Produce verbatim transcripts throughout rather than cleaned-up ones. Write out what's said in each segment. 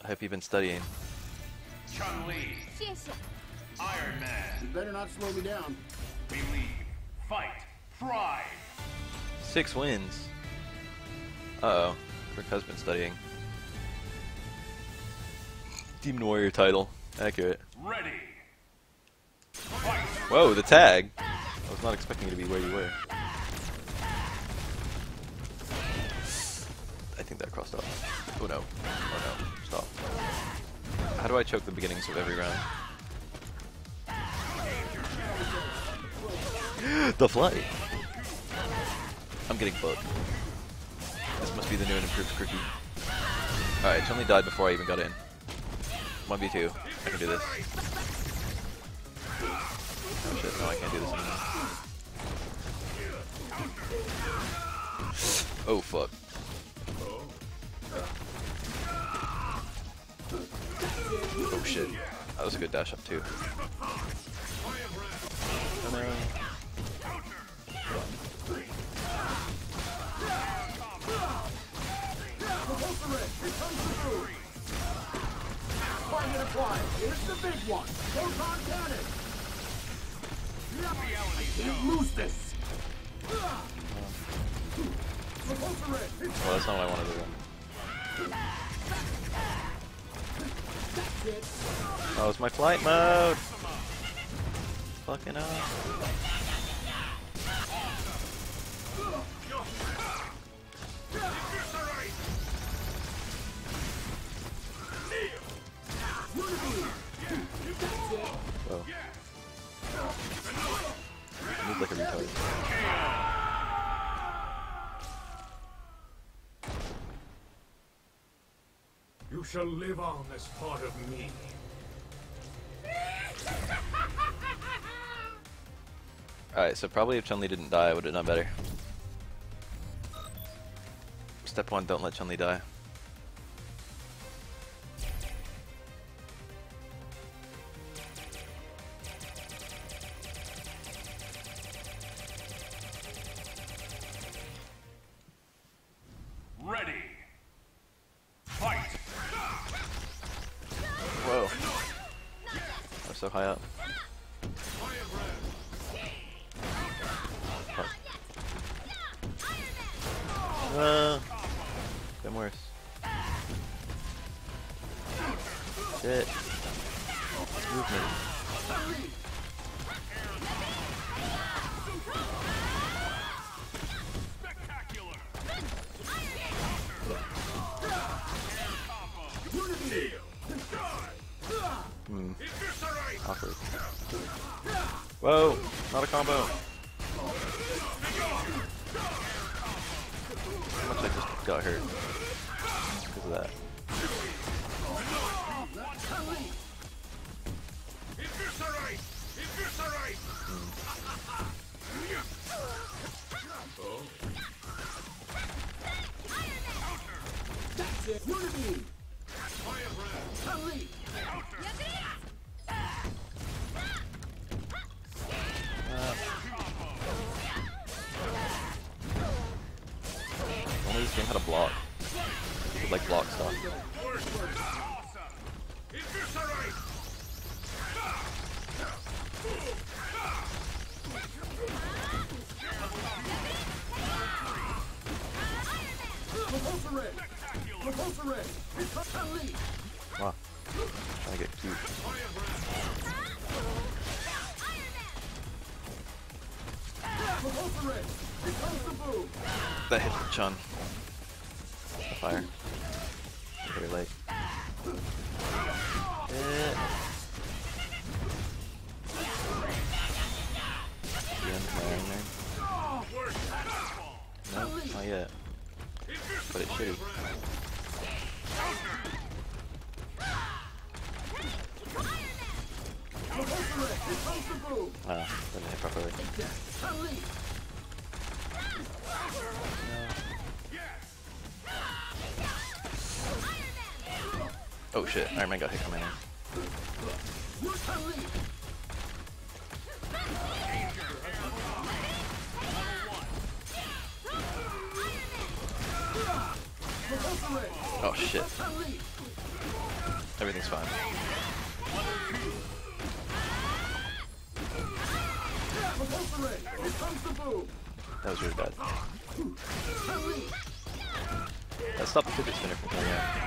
I hope you've been studying. Chun-Li. Iron Man. You better not slow me down. Believe. Fight. Thrive. Six wins. Uh-oh. Rick has been studying. Demon Warrior title. Accurate. Ready. Fight. Whoa, the tag! I was not expecting you to be where you were. I think that crossed off. Oh no. Oh no. Stop. How do I choke the beginnings of every round? The flight! I'm getting fucked. This must be the new and improved Crookie. Alright, Chun-Li died before I even got in. one v two. I can do this. Oh shit, no I can't do this anymore. Oh fuck. Oh shit. That was a good dash up too. Oh no. Here's the big one. Photon cannon. Lose this. Well, that's not what I wanted to do. Oh, it's my flight mode. Fucking up. Oh. Moves like a retard. You shall live on as part of me. Alright, so probably if Chun-Li didn't die, I would have done better. Step one, don't let Chun-Li die. Ready. Fight. Whoa. I was so high up. Uh, been worse. Shit. Movement. Hmm. Awkward. Whoa! Not a combo! How much I just got hurt because of that. Only this game had a block. You could like block stuff. Wow. Trying to get cute. That hit the Chun. The fire. Very late. Yeah. The end of my Iron Man. No, not yet. But it's shitty. Ah, didn't hit properly. No. Oh shit, Iron Man got hit coming in. Oh shit. Everything's fine. That was really bad. That stopped the fidget spinner from coming out.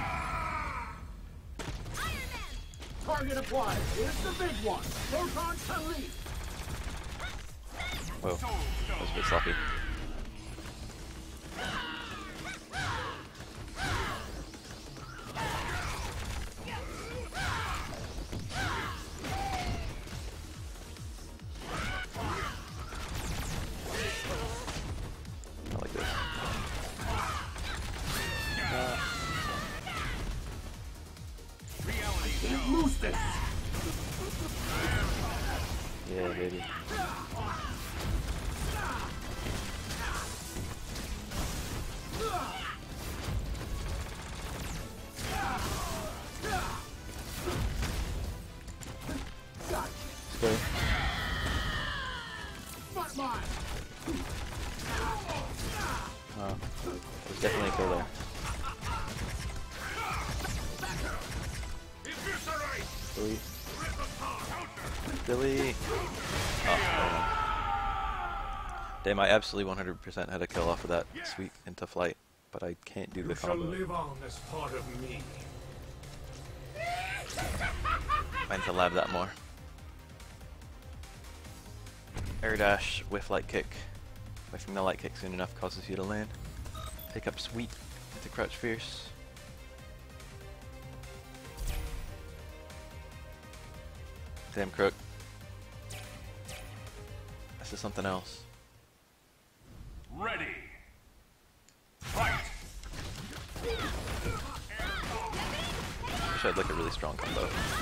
Target applied. Here's the big one. Photon Chun-Li. Whoa, that was a bit sloppy. I like this. Uh, Lose this. yeah, baby. Let's go. Oh, there's definitely a kill there. Billy. Billy. Oh, damn, I absolutely one hundred percent had a kill off of that sweep into flight, but I can't do the You shall combo. live on as part of me. I need to lab that more. Air dash, whiff light kick. Whiffing the light kick soon enough causes you to land. Pick up sweep into crouch fierce. Damn crook. This is something else. Ready. Fight. Wish I had like a really strong combo.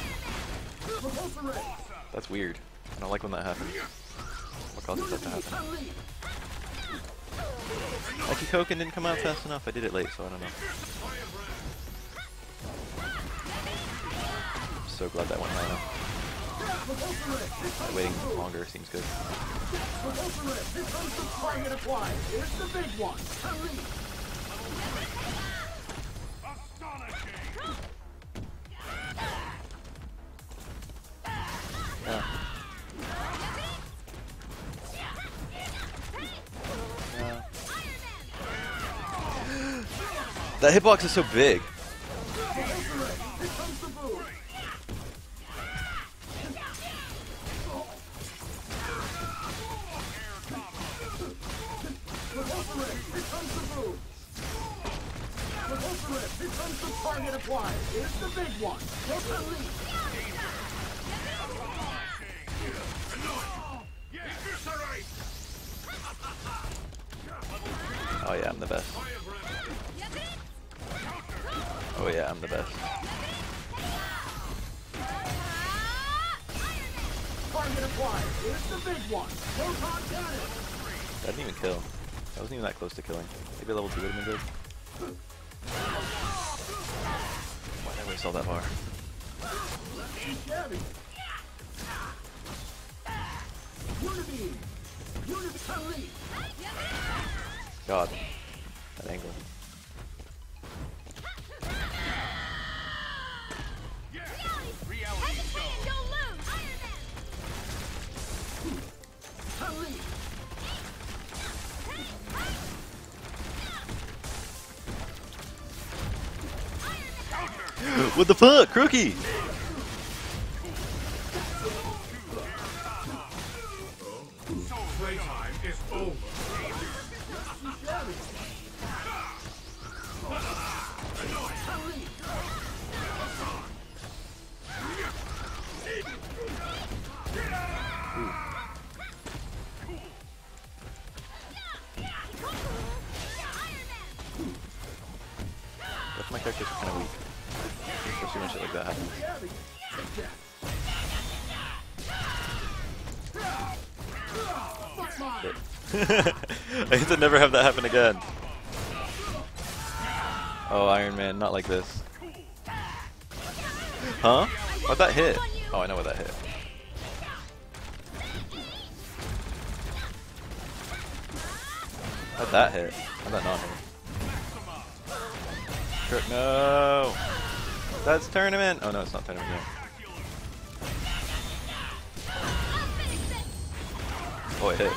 That's weird. I don't like when that happens. What causes that to happen? Lucky Koken didn't come out fast enough. I did it late, so I don't know. I'm so glad that went high now. Waiting longer seems good. Target applied. Here's the big one. Chun-Li. Yeah. Yeah. That hitbox is so big. Target applied. Here's the big one. Chun-Li. Oh yeah, I'm the best. Oh yeah, I'm the best. Target applied. Here's the big one. Photon cannon. That didn't even kill. That wasn't even that close to killing. Maybe level two would have been good. Why did I waste all that bar? Gabby. Unity. Unity Chun-Li. God, that angle. Reality show. Chun-Li. What the fuck, Crookie? Playtime is over. Both my characters are kind of weak. Especially when shit like that happens. I hate to never have that happen again. Oh, Iron Man, not like this. Huh? Why'd that hit? Oh, I know what that hit. How'd that hit? How'd that not hit? Kirk, no! That's tournament! Oh no, it's not tournament yet. Oh, it hit.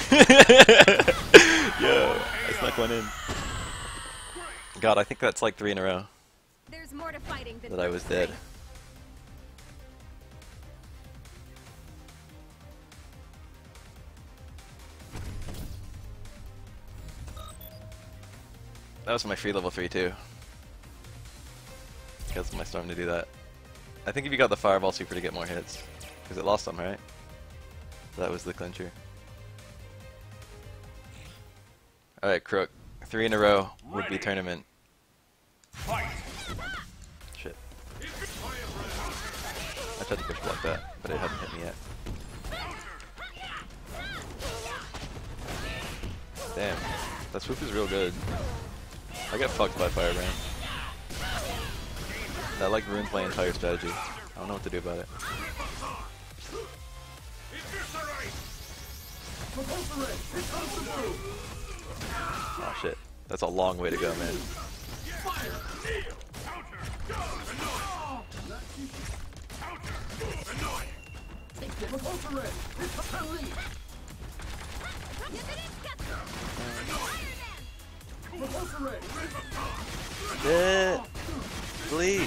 Yo, I snuck one in. God, I think that's like three in a row There's more to fighting than that I was dead. That was my free level three too. Because of my storm to do that. I think if you got the fireball super to get more hits. Because it lost them, right? That was the clincher. Alright, Crook. Three in a row would be tournament. Fight. Shit. I tried to push block that, but it hadn't hit me yet. Damn. That swoop is real good. I got fucked by Firebrand. That like ruined my entire strategy. I don't know what to do about it. Oh shit. That's a long way to go, man. Yeah. Bleed.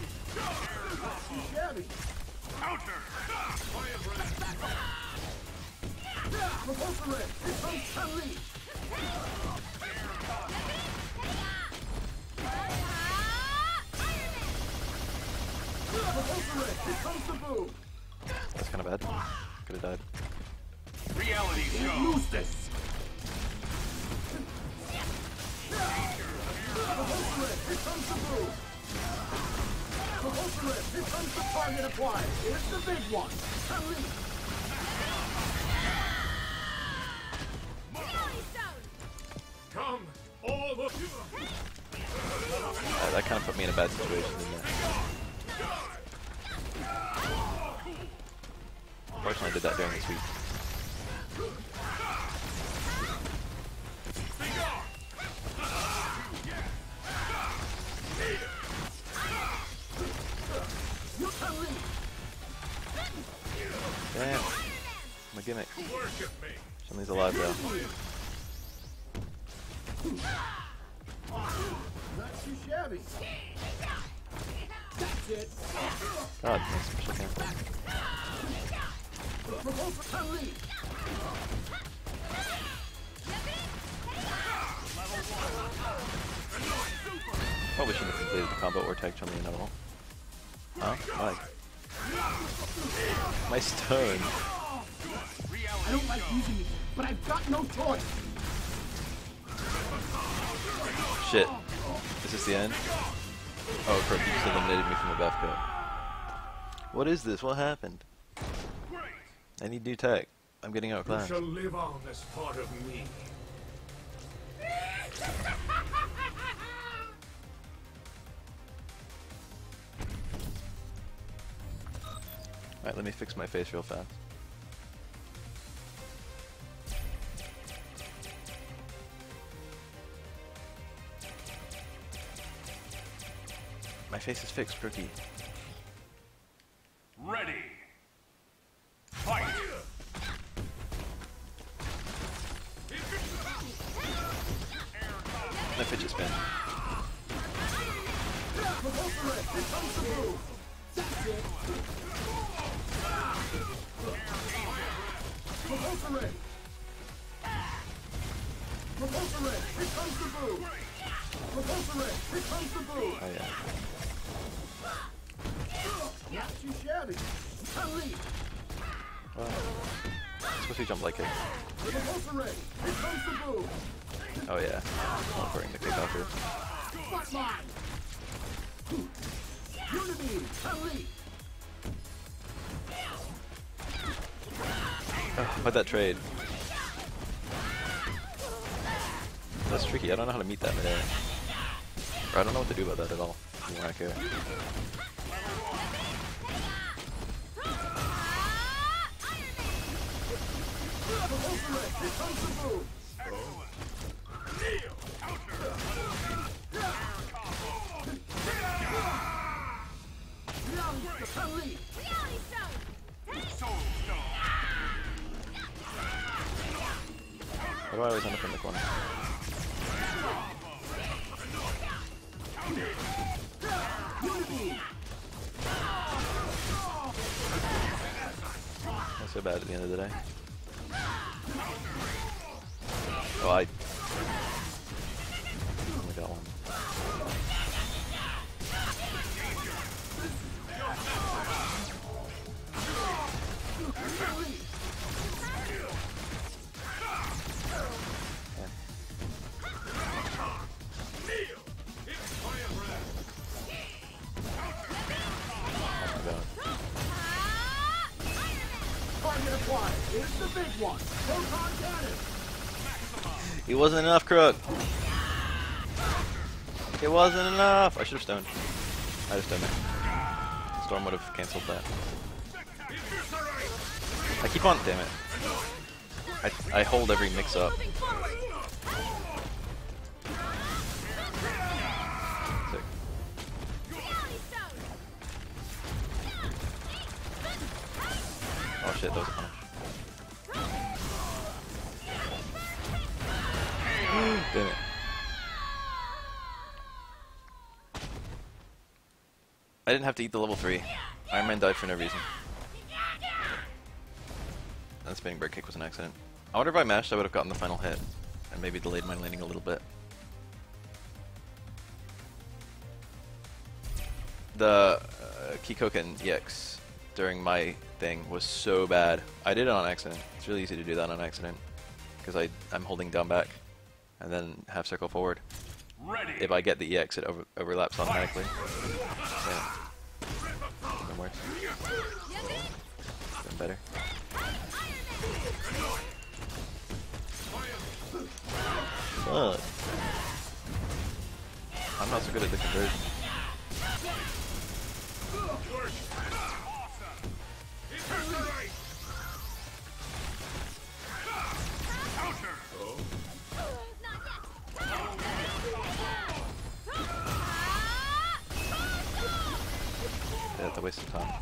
That's kind of bad. Could have died. Reality show. Lose this. Here comes the move. Here comes the target applied. Here's the big one. Unleash. Come, all of you. Uh, that kind of put me in a bad situation, didn't it? Unfortunately, I did that during this week. Damn. My gimmick. Somebody's alive though. Not too shabby. That's it. God, my special cancel. Unleash. Probably shouldn't have completed the combo or tagged Chun-Li at all. Huh? Why? My stone. I don't like using it, but I've got no choice. Shit. Is this the end? Oh, crap, you just eliminated me from the buff code. What is this? What happened? I need new tech. I'm getting You outclassed. shall live on this part of me. Alright, let me fix my face real fast. My face is fixed, Crookie. Ready. Fight. No fidget spin. Oh yeah. Not too shabby. Unleash. Wow. It's supposed to be jump like kick. Oh yeah. I'm bring the kick off here. Frontline. Unity. Unleash. Oh, why'd that trade? That's tricky. I don't know how to meet that midair. Or I don't know what to do about that at all. More accurate. do I always end up in the corner? Not so bad at the end of the day. Oh, I only got one. Target acquired. Here's the big one. Proton cannon. It wasn't enough, Crook. It wasn't enough. I should have stoned. I just stoned it. Storm would have cancelled that. I keep on. Damn it. I I hold every mix up. Moving forward. Sick. Reality stone. Oh shit, that was a punish. Damn it. I didn't have to eat the level three. Iron Man died for no reason. That spinning bird kick was an accident. I wonder if I mashed I would have gotten the final hit. And maybe delayed my landing a little bit. The uh, Kikoken E X during my thing was so bad. I did it on accident. It's really easy to do that on accident. Because I I'm holding down back. And then half circle forward. Ready. If I get the E X, it over overlaps automatically. Yeah. Even worse. Even better. Fuck. I'm not so good at the conversion. Yeah, that's a waste of time.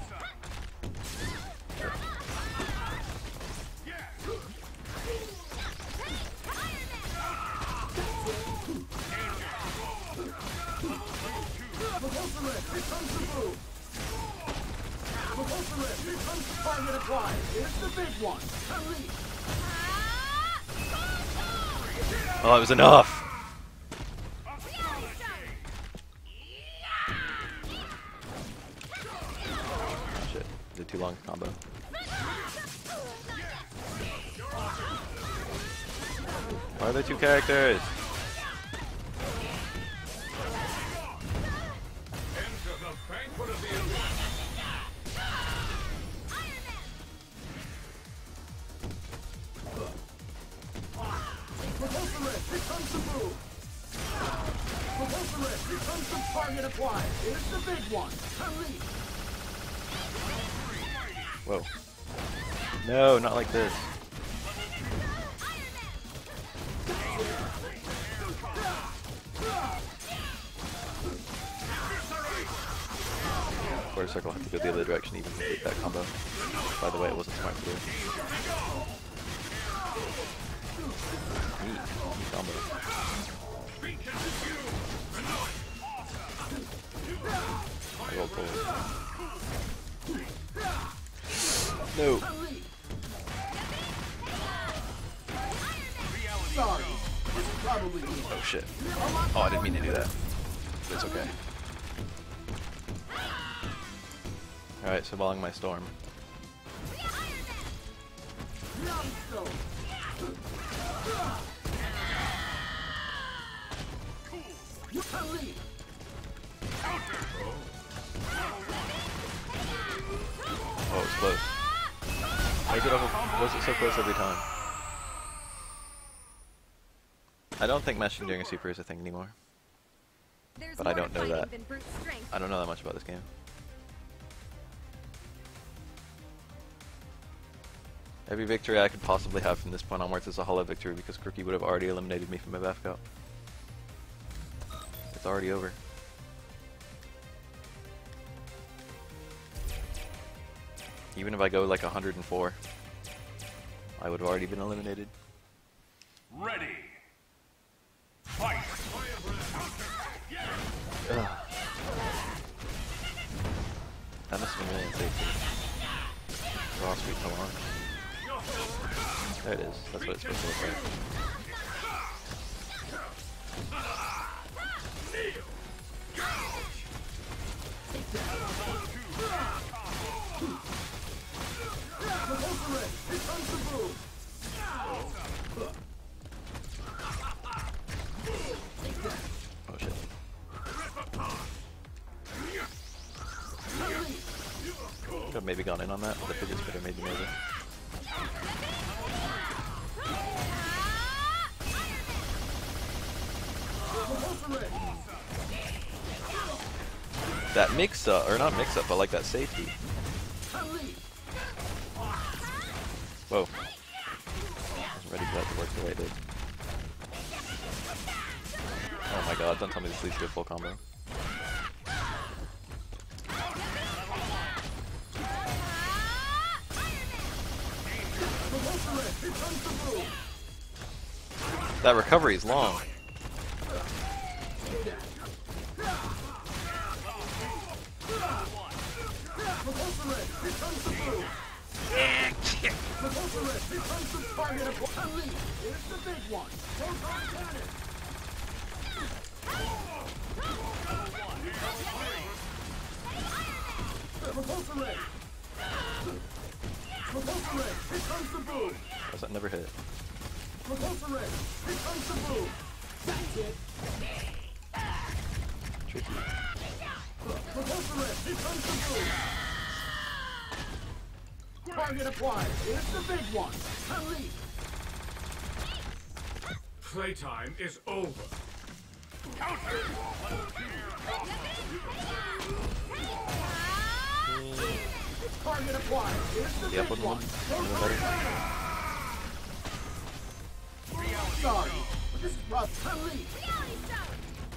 Target acquired. Here's the big one. Elite. Oh, it was enough! Shit, did too long a combo. Why are there two characters? Enter the banquet of the elite. Repulsor, here comes the move. Repulsor, here comes the target acquired. Here's the big one. Elite. Whoa. No, not like this. Quarter circle had to go the other direction even to complete that combo. By the way, it wasn't smart to do. Neat. Neat combo. I rolled forward. No. Sorry. It's probably me. Oh shit. Oh, I didn't mean to do that. But it's okay. Alright, so balling my storm. Reality stone. Elite. Oh, it was close. Why is it, over, why is it so close every time? I don't think mashing during a super is a thing anymore. There's But I more don't to know fighting that. than brute strength. I don't know that much about this game. Every victory I could possibly have from this point onwards is a hollow victory because Crookie would have already eliminated me from my Baf Cup. It's already over. Even if I go like one hundred and four, I would have already been eliminated. Ready. Fight. Ugh. That must have been really unsafe. Raw sweet come on. There it is. That's what it's supposed to look like. Oh shit. Could have maybe gone in on that, but the fidget spinner made me over. That mix up, or not mix up, but like that safety. Whoa. I wasn't ready for that to work the way it did. Oh my god, don't tell me this leads to a full combo. That recovery is long. Does that never hit? Tricky. Target acquired. Here's the big one. Unleash. Playtime is over. Target acquired. Here's the Yeah, big put one. one. Sorry, but this is rough. Unleash. Reality stone.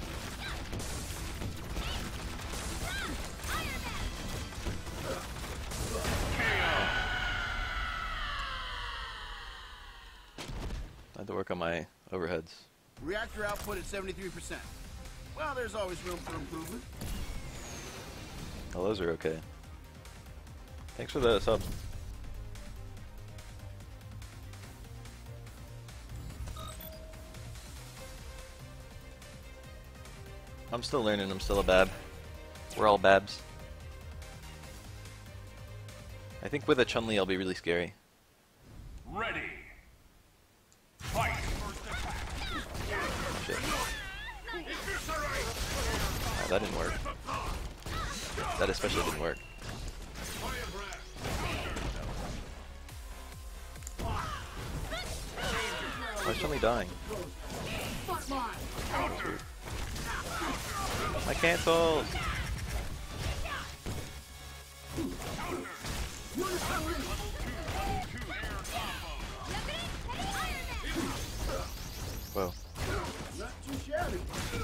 I had to work on my overheads. Reactor output at seventy-three percent. Well, there's always room for improvement. Oh, those are okay. Thanks for the sub. I'm still learning, I'm still a bab. We're all babs. I think with a Chun-Li I'll be really scary. Ready. Fight. Shit. Oh, that didn't work. That especially didn't work. Why is Chun-Li dying? My cancels! Whoa. Not too shabby.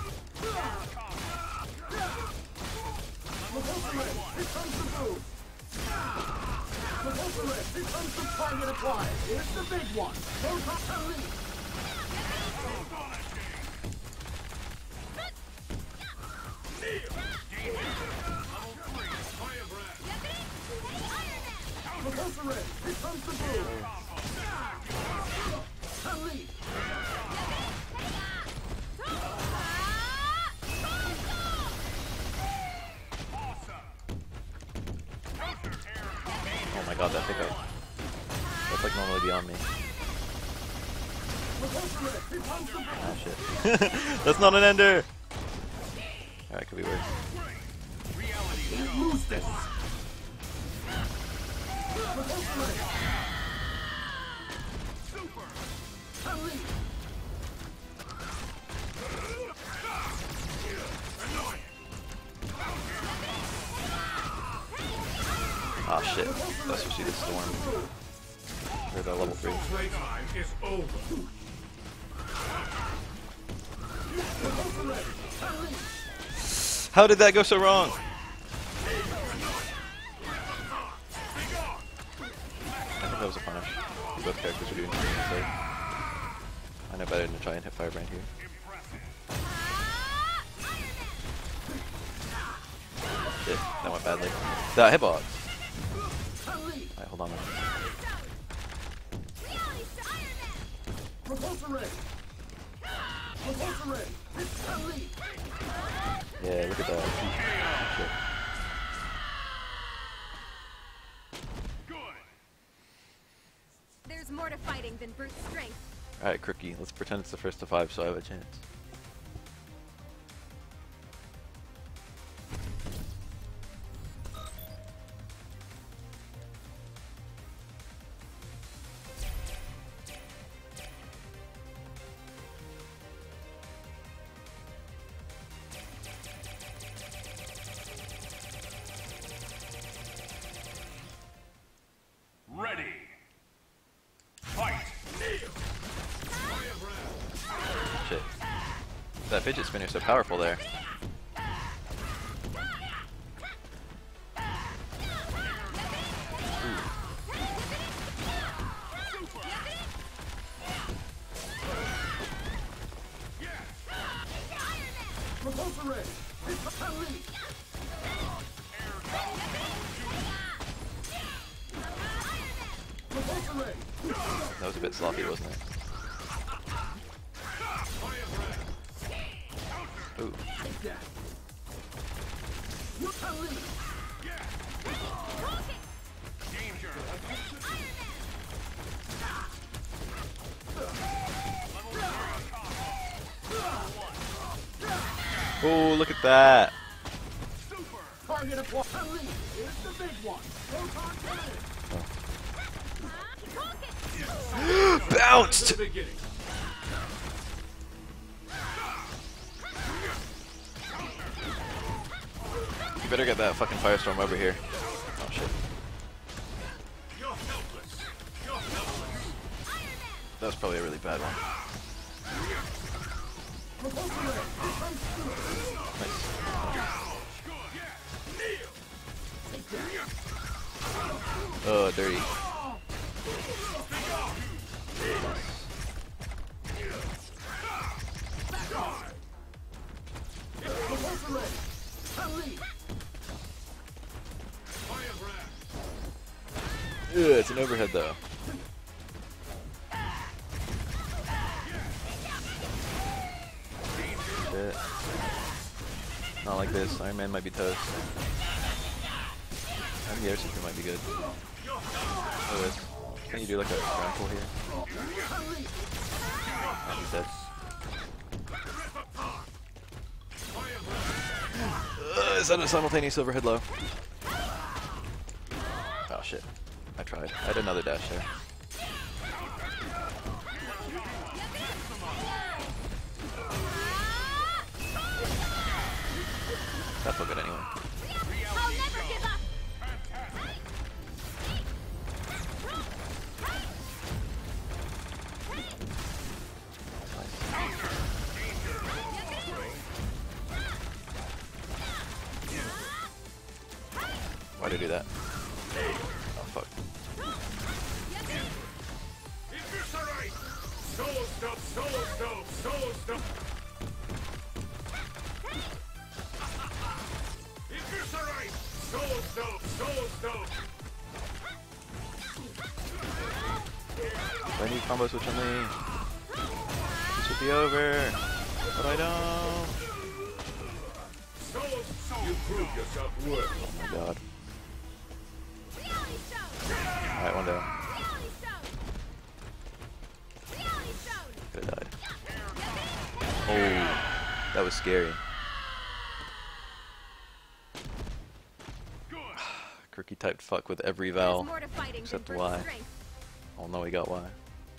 Here comes the move. Here comes the target acquired. Here's the big one. Proton Unleash. Repulsor Red. Here comes the move. Unleash. Oh my god, that pickup. That's like normally beyond me. Ah shit. That's not an ender! Alright, could be worse. Lose this. Unleash. Ah shit. That's what she did storm. Or the level three. Playtime is over. How did that go so wrong? I think that was a punish. Both characters are doing something safe. I know better than to try and hit Firebrand here. Shit, that went badly. That hitbox! Alright, hold on. Repulsor ray. Repulsor ray. It's elite. Yeah, look at that. Shit. There's more to fighting than brute strength. Alright, Crookie, let's pretend it's the first to five so I have a chance. Ready. Fight. Shit. That fidget spinner's so powerful there. Repulsor ray. It's elite. Repulsor ray. That was a bit sloppy, wasn't it? Ooh. Take that. It's elite. Danger. Oh, look at that! Target acquired. Elite. It's the big one. Proton cannon. Bounced! The beginning. You better get that fucking Firestorm over here. Oh shit. You're helpless. You're helpless. That was probably a really bad one. Repulsor ray. Nice. Oh, dirty. Repulsor ray. Elite. Ugh, it's an overhead though. Shit. Not like this. Iron Man might be toast. I think the air system might be good. Look at this. Can you do like a ground pull here? Oh, he's dead. Uh, is that a simultaneous overhead low? Oh shit. I tried. I had another dash there. That felt good anyway. I'll never give up. Why'd I do that? Oh fuck. Eviscerate! Solo stuff, solo stuff, solo stuff. Eviscerate! Solo stuff, solo stuff. I need combo switch on me. This should be over. But I don't. Solo stuff. You prove yourself worthy. Oh my god. Reality stone. Alright, one down. Reality stone. Reality stone. Could have died. Oh, that was scary. Crookie typed fuck with every There's vowel. more to fighting except than Y. brute strength. Oh no, we got Y.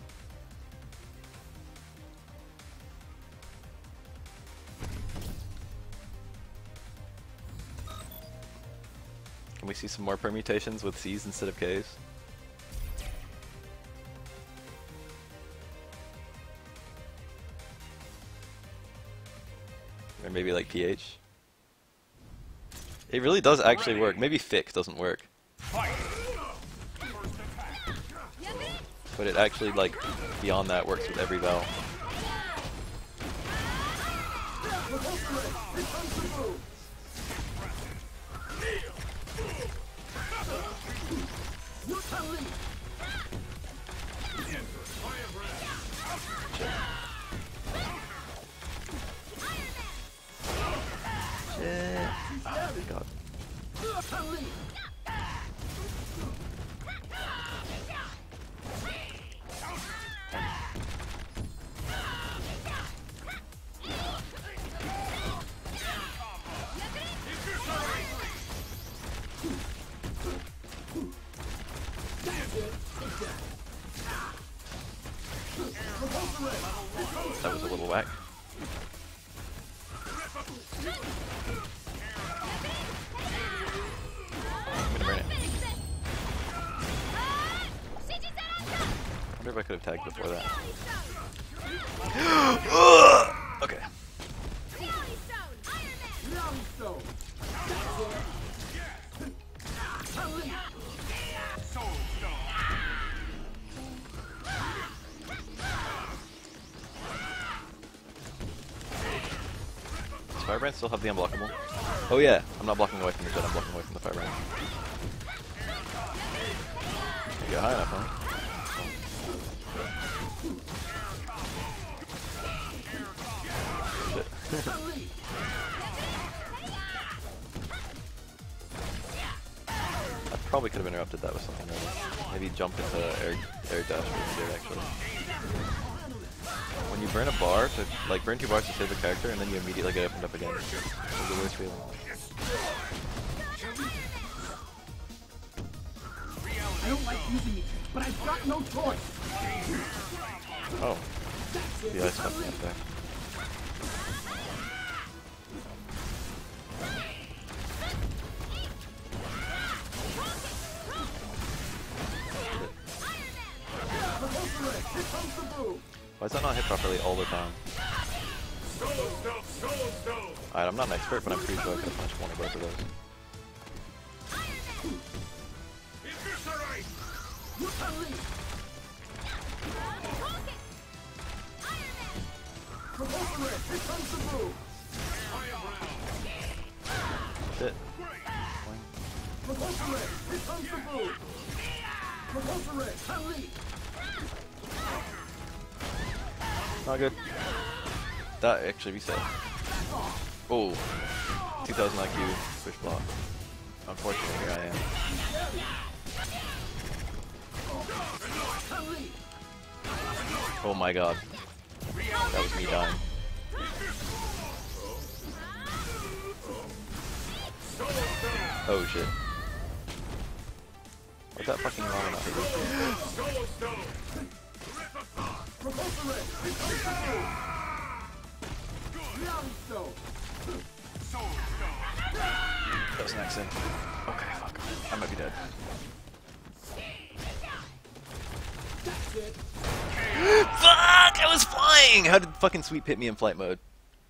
Can we see some more permutations with C's instead of K's? Or maybe like P H? It really does actually work. Maybe Fick doesn't work. Fight. First attack. But it actually, like, beyond that works with every vowel. Oh, God. Chun-Li. That was a little whack. I'm gonna burn it. I wonder if I could have tagged before that. Okay. Reality Stone. Chun-Li. Soul Stone. Does Firebrand still have the unblockable? Oh yeah, I'm not blocking away from the shit, I'm blocking away from the Firebrand. You got high enough, huh? Shit. Chun-Li. I probably could have interrupted that with something else. Maybe jump into air, air dash with here actually. When you burn a bar, to like burn two bars to save a character and then you immediately get opened up again. It's the worst feeling. I don't like using it, but I've got no choice. Oh. The ice fucked me up there. Here comes the boom. Why is that not hit properly all the time? Soul Stone, Soul Stone. Alright, I'm not an expert, but I'm pretty sure I could have punched one of both of those. Eviscerate. Chun-Li. Repulsor Red. Here comes the boom. Shit. Repulsor Red. Here comes the boom. Repulsor Red. Chun-Li. Not good. That actually reset. Oh. two thousand I Q, push block. Unfortunately, here I am. Chun-Li. Oh my god. That was me dying. Oh shit. What's that fucking wrong enough? Soul Stone. Repulsor Red. Here comes the boom. Reality Stone. Soul Stone. That was an accident. Okay, fuck. I might be dead. That's it. Fuck! I was flying! How did fucking Sweep hit me in flight mode?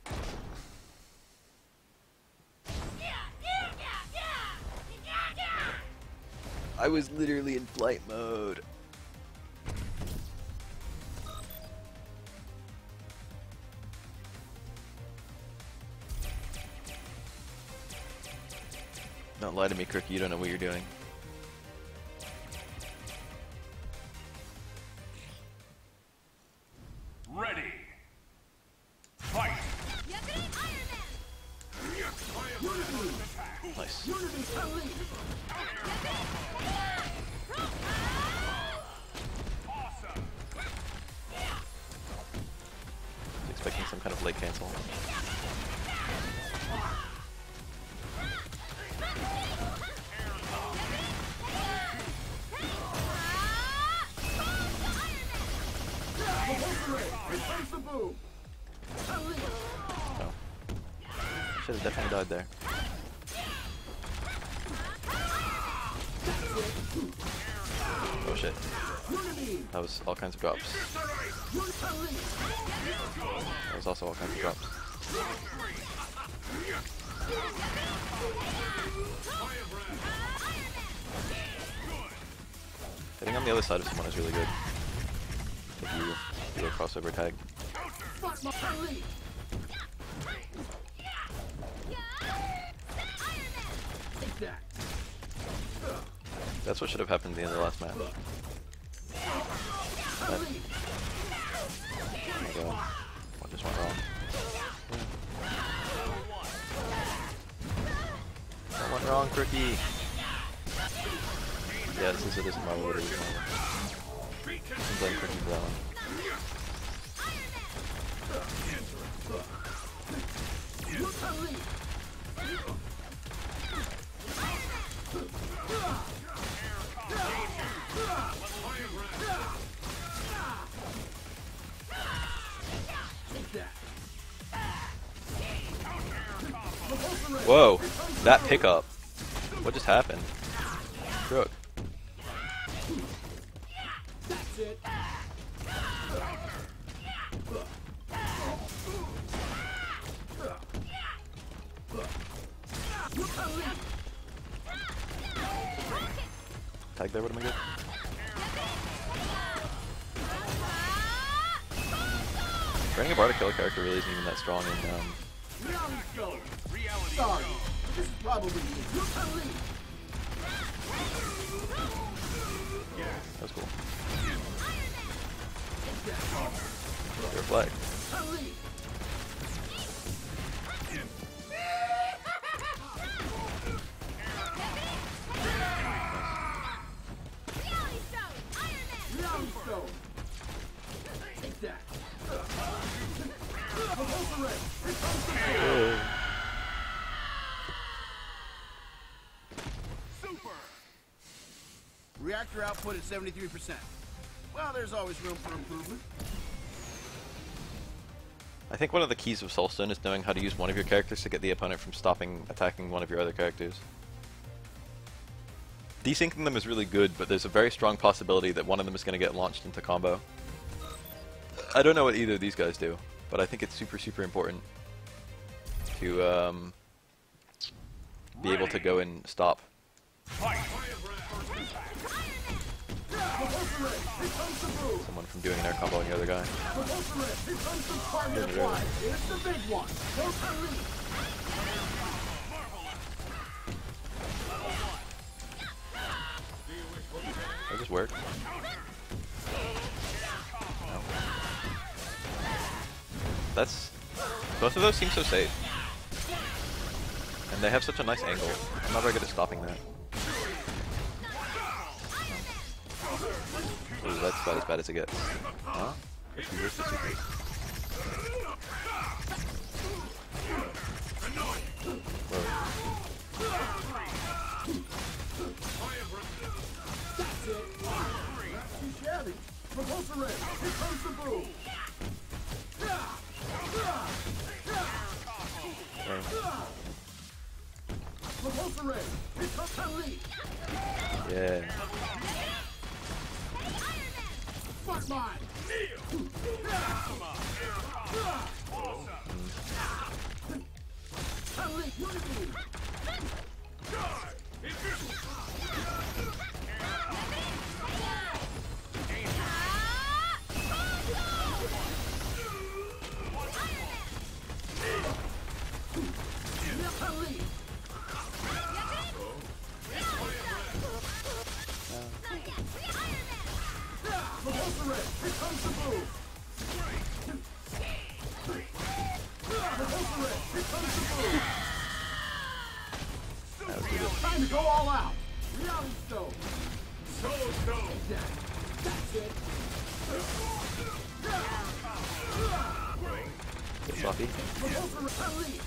I was literally in flight mode. Don't lie to me, Crookie, you don't know what you're doing. Ready. Fight. Nice. Unity Chun-Li. Awesome. Expecting some kind of late cancel. Repulsor Red. Here comes the boom. Chun-Li. Oh. Should have definitely died there. Oh shit. Unity. That was all kinds of drops. Chun-Li. That was also all kinds of drops. Hitting on the other side of someone is really good. If you do a crossover tag. Fuck my Chun-Li. Take that. That's what should have happened at the end of the last match. That, Chun-Li. oh my god. What just went wrong? went wrong, Crookie. Yeah, this is it isn't Marvel, it is Marvel. Seems like Crookie for that one. Whoa, that pickup. What just happened? Crook. That's it. Tag there, what am I good? Training a bar to kill a character really isn't even that strong in um, Reality Stone. Reality Sorry. Stone. This is probably you. Elite. that was cool. Reflect. Elite. Reality Stone! Iron Man! Reality Stone. Take that. Repulsor Ray. Here comes the Oh. Super. Reactor output at seventy-three percent. Well, there's always room for improvement. I think one of the keys of Soulstone is knowing how to use one of your characters to get the opponent from stopping attacking one of your other characters. Desyncing them is really good, but there's a very strong possibility that one of them is going to get launched into combo. I don't know what either of these guys do, but I think it's super, super important to um, be able to go and stop. Fight. Repulsor Ray. Here comes the move. Someone from doing their combo on the other guy. Repulsor Ray. Here comes the target Good, good. applied. It's the big one. Go Elite. That just worked. No. That's... Both of those seem so safe. And they have such a nice angle. I'm not very good at stopping that. Ooh, that's about as bad as it gets. Huh? Actually, where's the secret? Whoa. That's it. Not too shabby. Repulsor Ray. Here comes the boom. Okay. Repulsor Ray. Here comes Elite. Yeah. Smart Mine. Elite Unity. Elite. Repulsor Ray. Here comes the move. Repulsor Ray. Here comes the move. That was good. Time to go all out. Reality Stone. Soul Stone. That's it. Get sloppy. Repulsor Ray. Elite.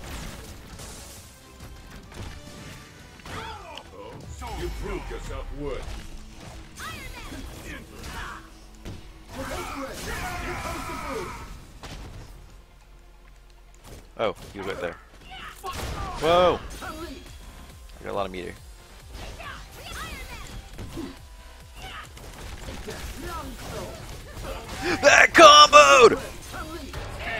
You proved yourself worthy. Repulsor Ray. Here comes the move. Oh, he was right there. Whoa! Elite. I got a lot of meter. Reality Stone. That comboed! Elite.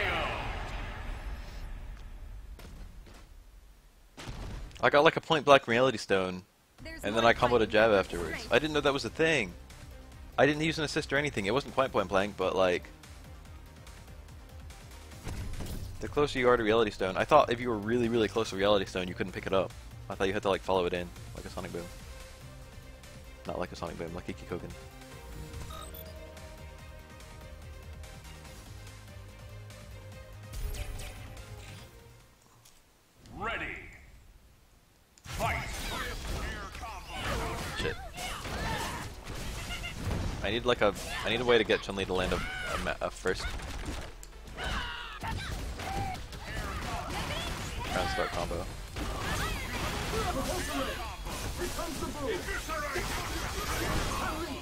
I got like a point blank reality stone, There's and then more I comboed a fighting jab than afterwards. strength. I didn't know that was a thing. I didn't use an assist or anything. It wasn't quite point blank, but like... The closer you are to reality stone, I thought if you were really, really close to reality stone, you couldn't pick it up. I thought you had to like follow it in, like a sonic boom. Not like a sonic boom, like Ikikoken. Ready. Fight. I need like a I need a way to get Chun-Li to land a, a, ma- a first. Try and start combo. Repulsor Ray. Here comes the boom. Chun-Li.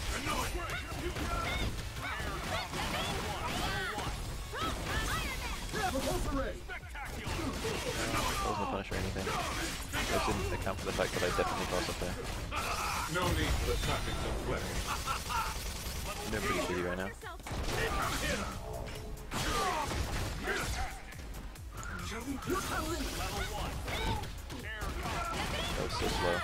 Repulsor Ray. That wasn't a punish or anything. That didn't account for the fact that I definitely crossed up there. No need for the tactics of play. I'm doing pretty shitty right now. Chun-Li. That was so slow.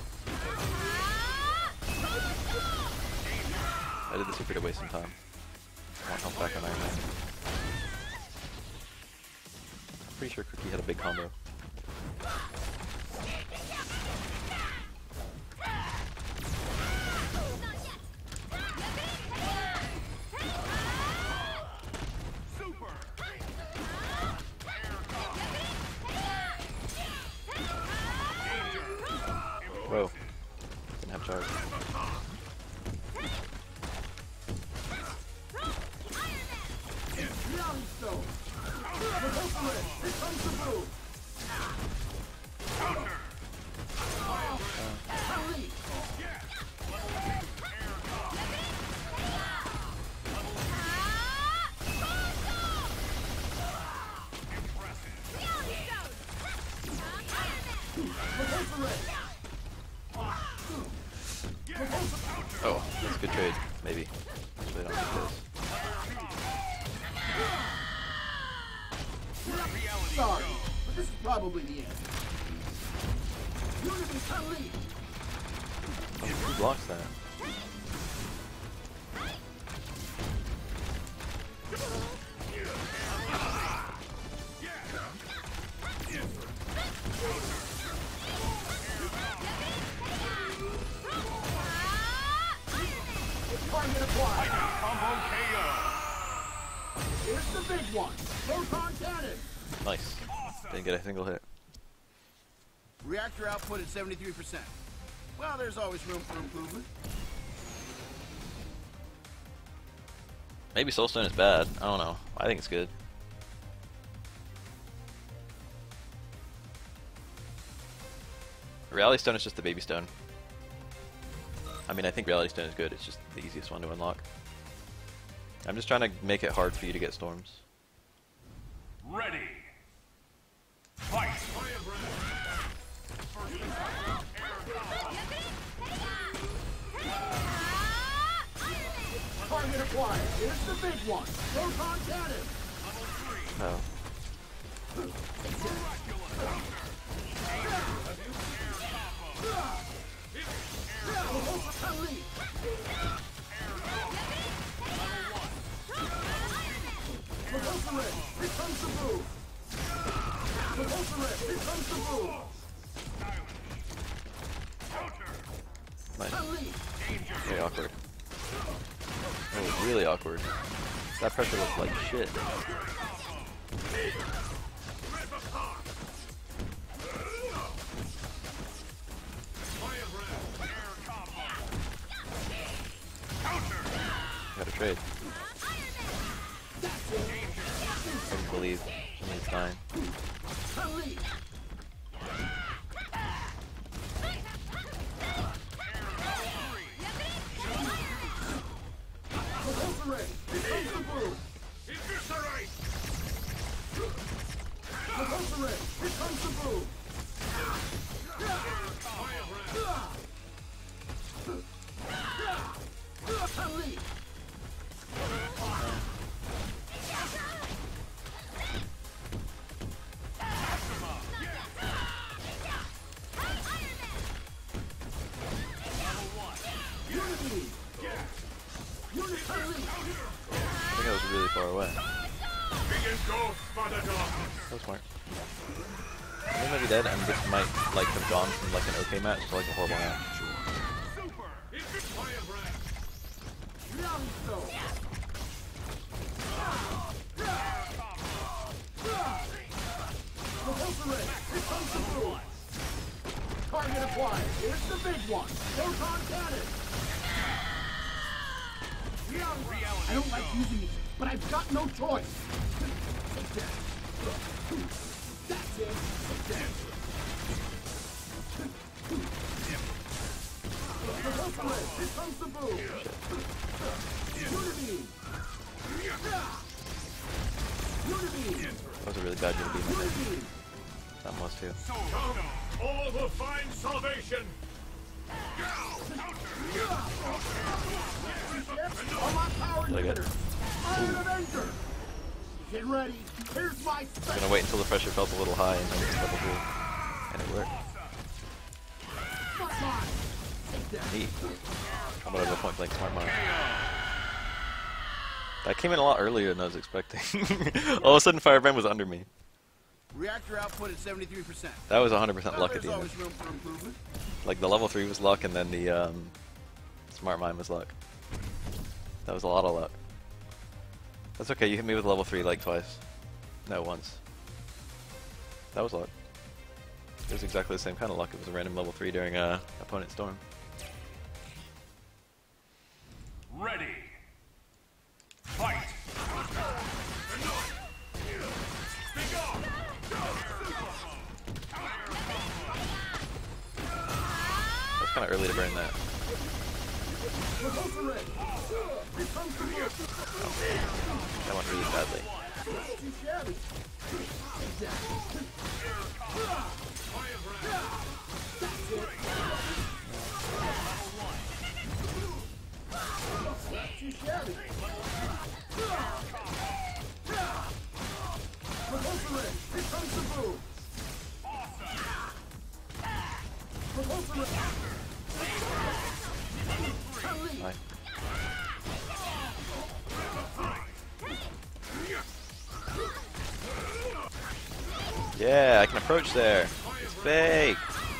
I did the super to waste some time. I want help back on Iron Man. I'm pretty sure Cookie had a big combo. Super. Whoa. Didn't have charge. Reality Stone. Repulsor Ray. Here comes the boom. Chun-Li. Repulsor Ray. Oh, that's a good trade. Maybe. Actually, I don't think this. Sorry, but this is probably the end. Unity Chun-Li. Who blocks that? Target acquired. Combo K O. Here's the big one. Proton Cannon. Nice. Didn't get a single hit. Reactor output at seventy-three percent. Well, there's always room for improvement. Maybe Soulstone is bad. I don't know. I think it's good. Reality Stone is just the baby stone. I mean, I think Reality Stone is good. It's just the easiest one to unlock. I'm just trying to make it hard for you to get storms. Ready. Fight. Target acquired. Here's the big one. Proton Cannon. Oh. Repulsor Chun-Li. Repulsor Ray. Here comes the boom. Repulsor Ray. Here comes the boom. Nice. Chun-Li. Very awkward. That was really awkward. That pressure looked like shit. Gotta trade. I can believe Chun-Li's dying. Chun-Li. Repulsor Ray. Here comes the boom. Repulsor Ray. Here comes the boom. Chun-Li. Unity. Unity Chun-Li. I think I was really far away. Big and go, Father Dog. That was smart. I think maybe dead, and this might like have gone from like an okay match to like a horrible match. Reality Stone. Repulsor Ray. Here comes the boom. Target acquired. Here's the big one. Proton Cannon. I don't like using these, but I've got no choice. Take that. That's it. Take that. Repulsor Ray, here comes the boom. Unibeam. Unibeam. That was a really bad Unibeam. Unibeam. That was too. All will find salvation. All my power Really good. hitters. Iron Avenger. Get ready. Here's my I'm special. gonna wait until the pressure felt a little high and then just double through. And it worked. Smart Mine. Take that. Neat. How about a point blank smart mine? That came in a lot earlier than I was expecting. All of a sudden Firebrand was under me. Reactor output at seventy-three percent. That was one hundred percent Well, luck at there's the end. always room for improvement. Like the level three was luck and then the um, smart mine was luck. That was a lot of luck. That's okay, you hit me with level three like twice. No, once. That was luck. It was exactly the same kind of luck. It was a random level three during a uh, opponent storm. Ready. Fight. That's kind of early to burn that. Repulsor Ray. Here comes the boom. That went really badly. Too shabby. Take that. That's it. Too shabby. Repulsor Ray. Here comes the boom. Repulsor Ray. Unleash. Right. Yeah, I can approach there. It's fake.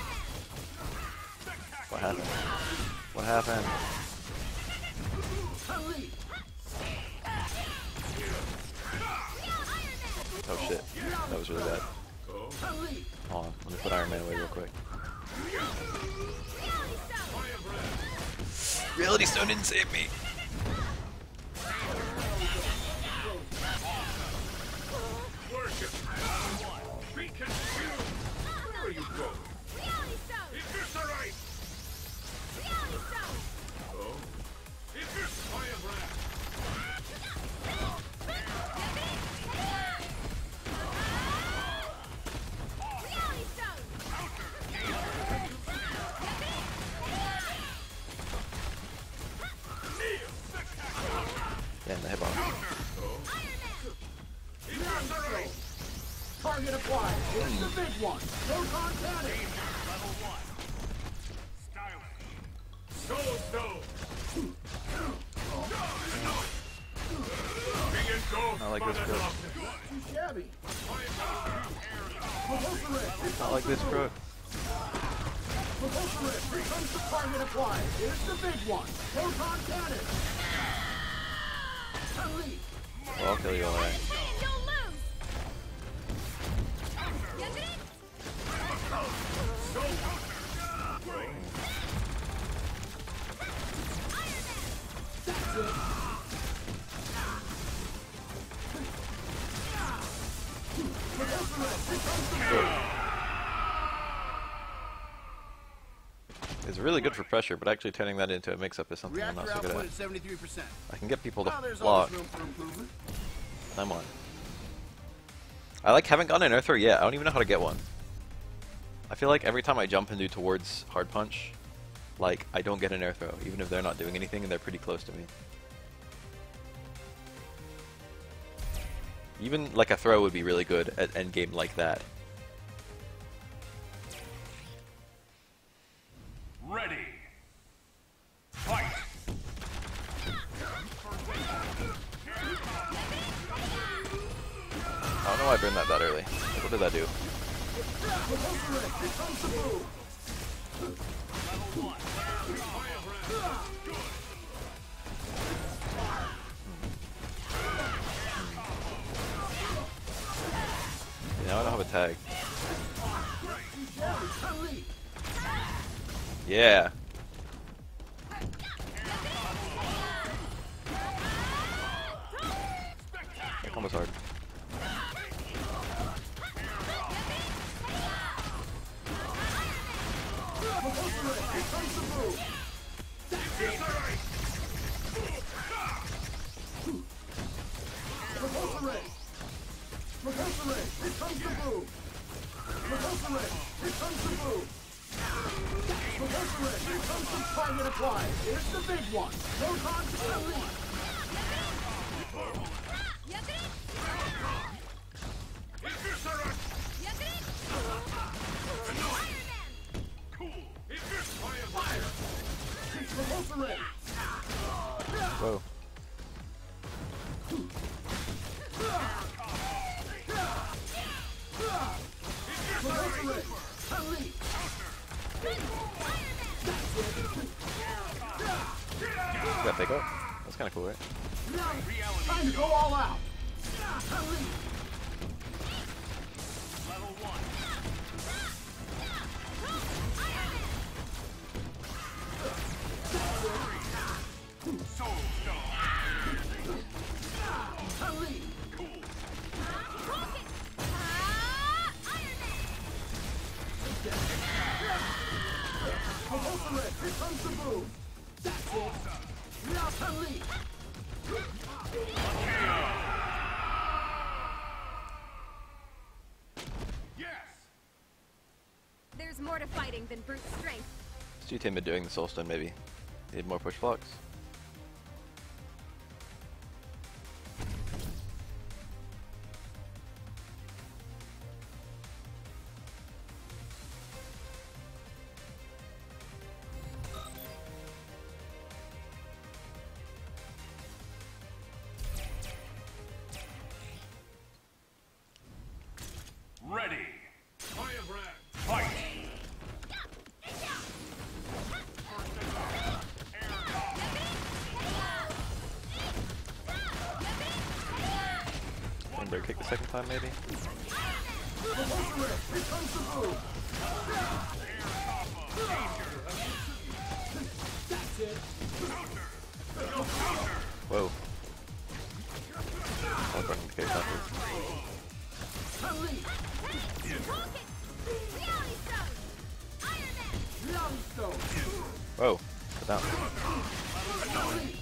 What happened? What happened? Unleash. Oh shit. That was really bad. Unleash. Hold on, let me put Iron Man away real quick. Reality Stone didn't save me. Worship. Be consumed. Where are you going? Reality Stone! Eviscerate. Reality Stone! Oh. Evis Firebrand. Reality Stone! Yeah, in the hitbox. Eviscerate. Target acquired. Here's the big one. Proton cannon. Level one. Stylish. Soul Stone. King and Ghost. I like this Mother bro. Love. Too shabby. Repulsor Ray. Here Not like this, bro. Repulsor Ray. Here comes the target acquired. Here's the big one. Proton cannon. Unleash. Well, I'll kill you all right. You'll lose! Get it? That's it. Repulsor Ray. Here comes the boom. It's really good for pressure, but actually turning that into a mix-up is something I'm not Reactor so good output at. at seventy-three percent. I can get people to Well, there's block. always room for improvement. I'm on. I like haven't gotten an air throw yet. I don't even know how to get one. I feel like every time I jump and do towards hard punch, like I don't get an air throw, even if they're not doing anything and they're pretty close to me. Even like a throw would be really good at endgame like that. Ready. Fight. I don't know why I burned that that early. Like, what did that do? Repulsor Ray. Here comes the boom. Now I don't have a tag. Unleash. Yeah. That combo's hard. Repulsor Ray, here comes the move. That's it. Repulsor Ray. Repulsor Ray, here comes the move. Repulsor Ray, here comes the move. Repulsor Ray, here comes the target applied. Here's the big one. Proton Elite. Repulsor Ray. Whoa. Repulsor Ray. Elite. Got big up. That's kind of cool, right? Time to go all out. Elite. Level one. Soul Stone. Elite. Repulsor Ray, here comes the move. That's it. Now Elite. Yes. There's more to fighting than brute strength. It's too timid doing the Soulstone, maybe. Need more push blocks. Ready. Firebrand. Fight. Thunder kick the second time, maybe? Repulsor Ray, here comes the move. That's it. Whoa. I'll run the case after. Elite. Reality Stone! Iron Man! Reality Stone. Whoa. Put down. Elite.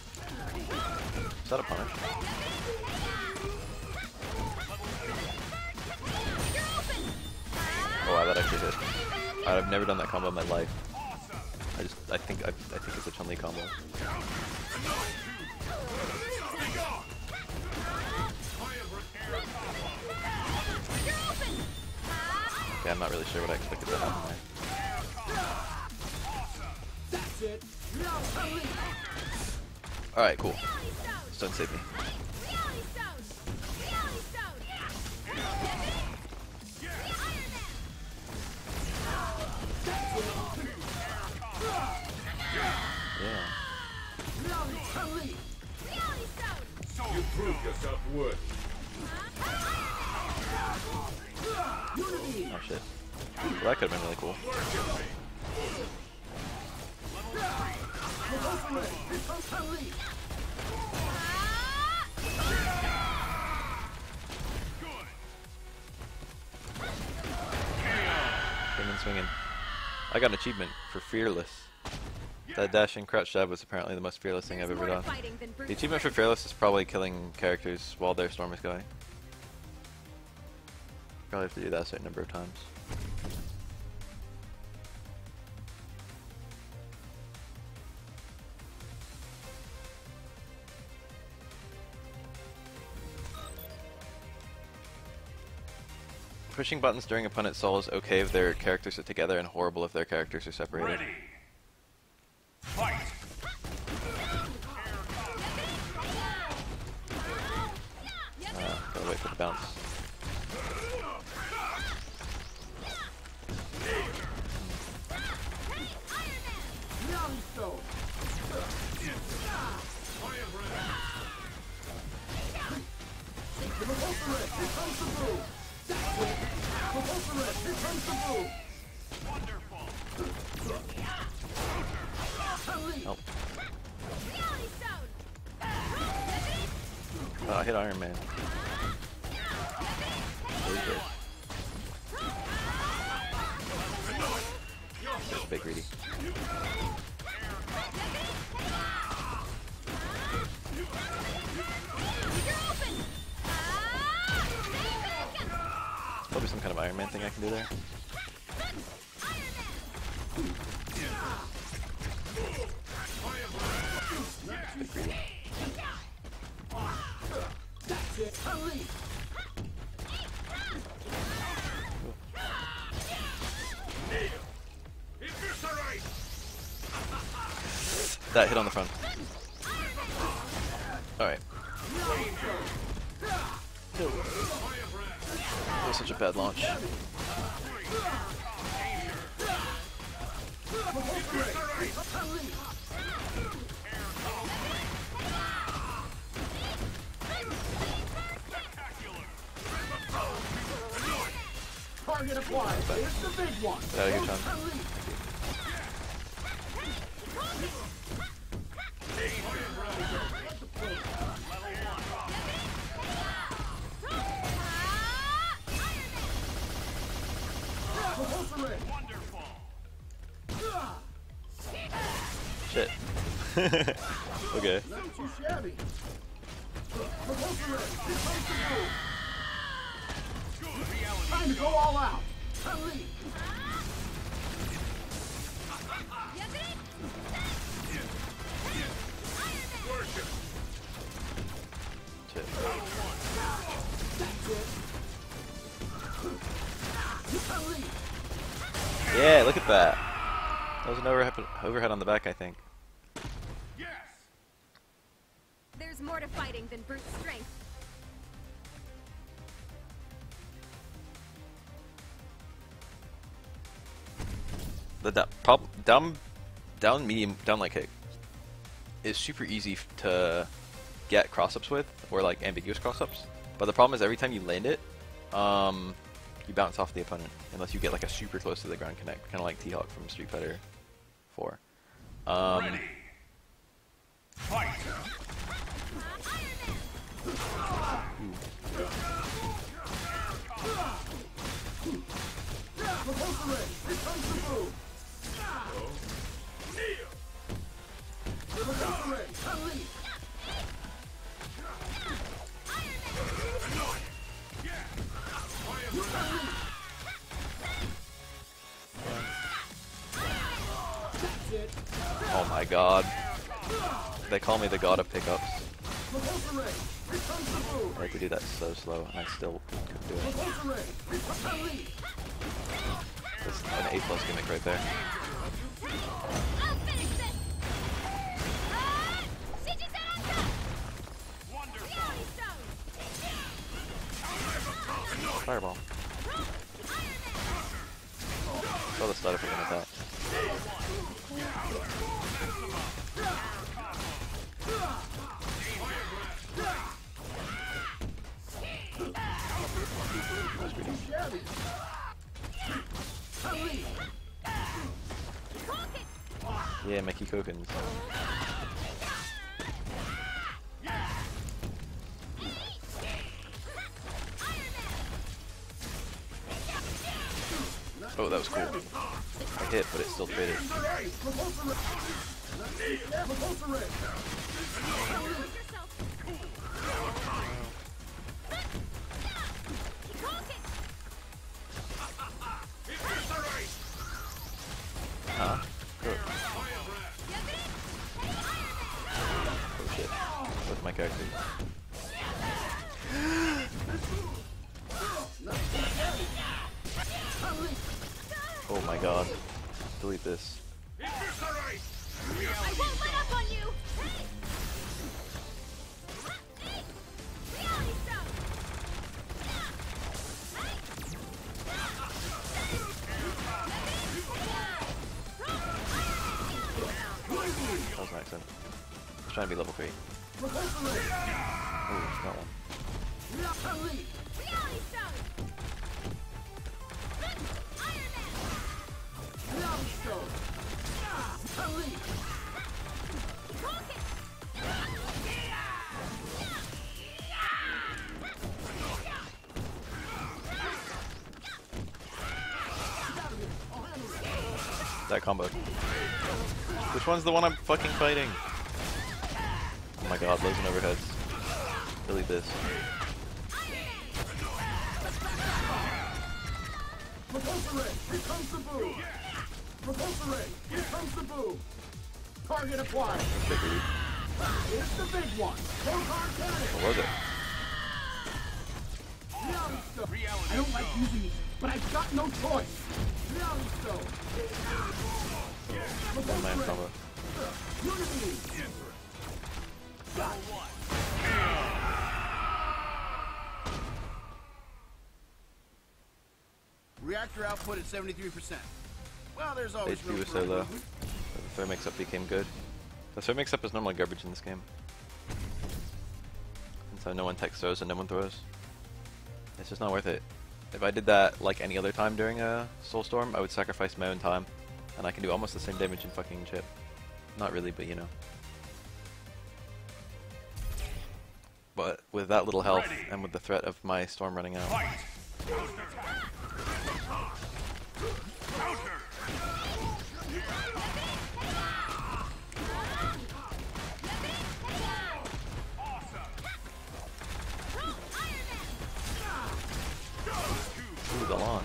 Is that a punish? You're open! Oh wow, that actually hit. I've never done that combo in my life. I just, I think, I, I think it's a Chun-Li combo. Okay, I'm not really sure what I expected to happen there. That's it. Now Elite. Alright, cool. Reality Stone! Stone save me. Reality Stone! Reality Stone! Iron Man! Yeah. Reality Elite. Reality Stone! You prove yourself worthy. Unity. Oh shit. Well, that could have been really cool. Repulsor Ray, here comes Elite. Came in swinging. I got an achievement for Fearless. That dash and crouch jab was apparently the most fearless thing I've There's ever more to done. fighting than brute The achievement for strength. Fearless is probably killing characters while their storm is going. Probably have to do that a certain number of times. Pushing buttons during opponent's soul is okay if their characters are together and horrible if their characters are separated. Ready. Fight. Uh, gotta wait for the bounce. Reality Stone. Repulsor Ray, here comes the move. That's it. Repulsor Ray, here comes the move. Wonderful. Elite. Help. Reality Stone! Oh, I hit Iron Man. bit greedy. Probably some kind of Iron Man thing I can do there. Bit greedy. That's it. Elite. That hit on the front. Alright. That was such a bad launch. Target acquired. Here's the big one. Get out of here, John. Shit. Okay. Not too shabby. Time to go all out. Elite. Shit. Yeah, look at that. That was an overhead, overhead on the back, I think. Yes. There's more to fighting than brute strength. The da prob down, down medium, down light kick is super easy f to get cross-ups with, or like ambiguous cross-ups. But the problem is every time you land it, um, you bounce off the opponent, unless you get like a super close to the ground connect, kind of like T-Hawk from Street Fighter four. Um, Ready. Fight. oh my god. They call me the god of pickups. I like to do that so slow, and I still couldn't do it. That's an A plus gimmick right there. I'll finish this! Ah! Shijisaraka! Reality Stone! Fireball. Saw the stutter for him with that. Yeah, Mickey Kokens. Oh, that was cool. I hit, but it still traded. Huh? Good. Oh shit. With my character. Oh my god. Delete this. I won't let up on you! Reality Stone! That was an accident. I was trying to be level three. Ooh, that one. Reality Stone! that combo. Which one's the one I'm fucking fighting? Oh my god, lows and overheads. Delete this. Repulsor ray, here comes the boom! Repulsor ray, here comes the boom! Target acquired! Figured. Here's the big one! Photon cannon! What was it? Reality stone! I don't like using these, but I've got no choice! Reality stone! One man combo. Unity! Got Reactor output at seventy-three percent. Well, there's always H P room was for so low. improvement. The throw mix-up became good. The throw mix-up is normally garbage in this game. And so no one tech throws and no one throws. It's just not worth it. If I did that like any other time during a Soulstorm, I would sacrifice my own time. And I can do almost the same damage in fucking chip. Not really, but you know. But with that little health, and with the threat of my storm running out, Fight! Counter! Counter! ooh, the launch.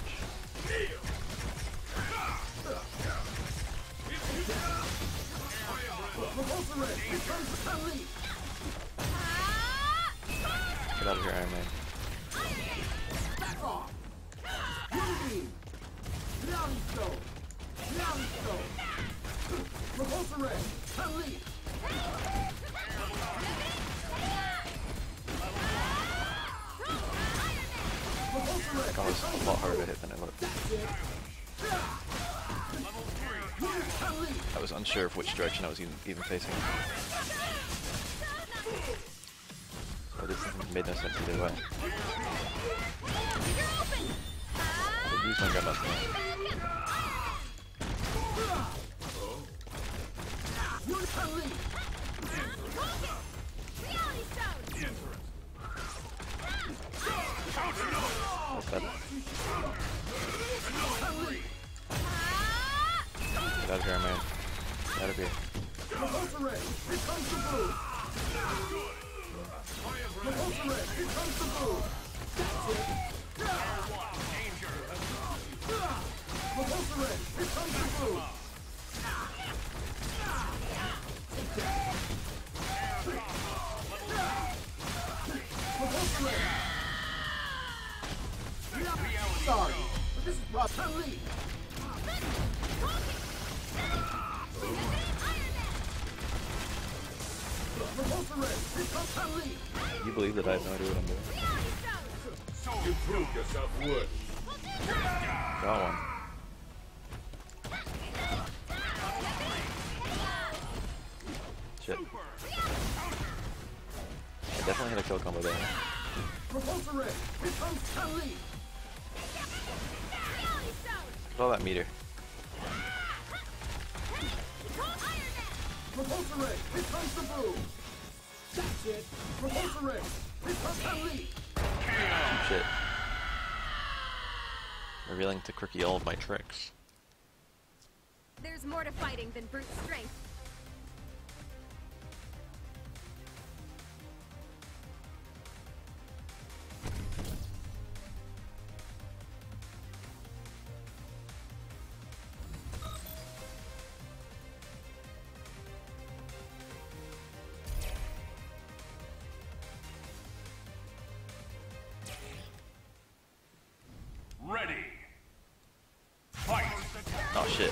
Repulsor ray, here comes the Sunleaf! Get out of here, Iron Man. Back off! Unity! Reality stone! Reality stone! Repulsor ray, Sunleaf! Repulsor ray, That was a lot harder to hit than it looked. I was unsure of which direction I was even, even facing. So this made no sense either way. I did use my gun last time. That's better. Get out of here, man. Get out of here. Repulsor ray, here comes the boom! Repulsor ray, here comes the boom! That's it! Repulsor ray, here comes the boom! Repulsor ray! Sorry, but this is Rob Lee! Repulsor ray, here comes Lee! You believe that I have no idea what I'm doing? You prove yourself worthy. Got one. Shit. I definitely had a kill combo there. Repulsor ray, here comes Lee! Look at all that meter. Repulsor ray, here comes the boom! That's it! Repulsor ray, here comes Lee! Cheap shit. Revealing to Crookie all of my tricks. There's more to fighting than brute strength. Ready! Fight! Oh shit.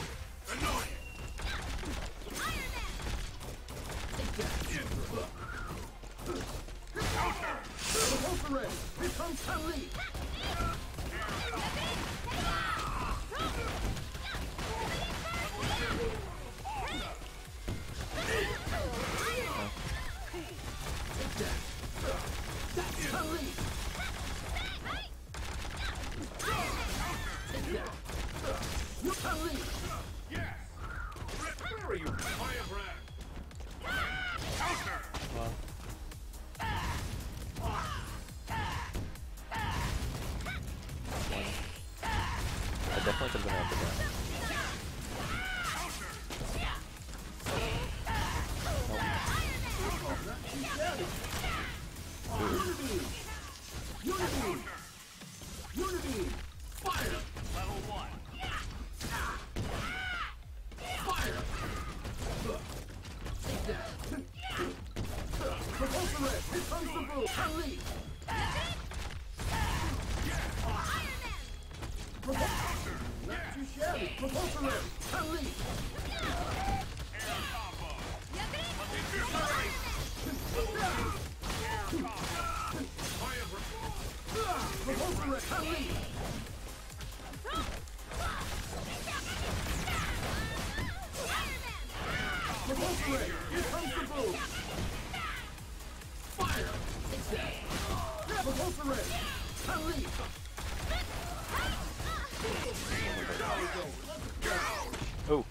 Repulsor ray, here comes Lee! That's Lee! Lee! Yes! Where are you, firebrand? Counter! Chun-Li! Not too shabby. Repulsor Ray! Chun-Li! Repulsor Ray! Chun-Li! Repulsor Ray! Here comes the boom! Fire! Repulsor Ray! Chun-Li! Oh.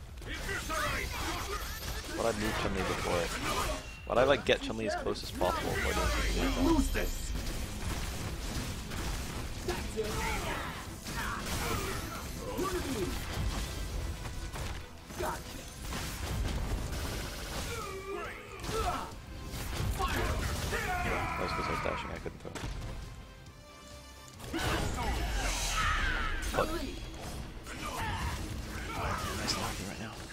But I'd move Chun-Li before it. But I like get Chun-Li as close as possible before doing something like that. Lose this! That's it! Unity! Gotcha! Fire! That was because I was dashing, I couldn't throw. But Chun-Li! nice locking right now.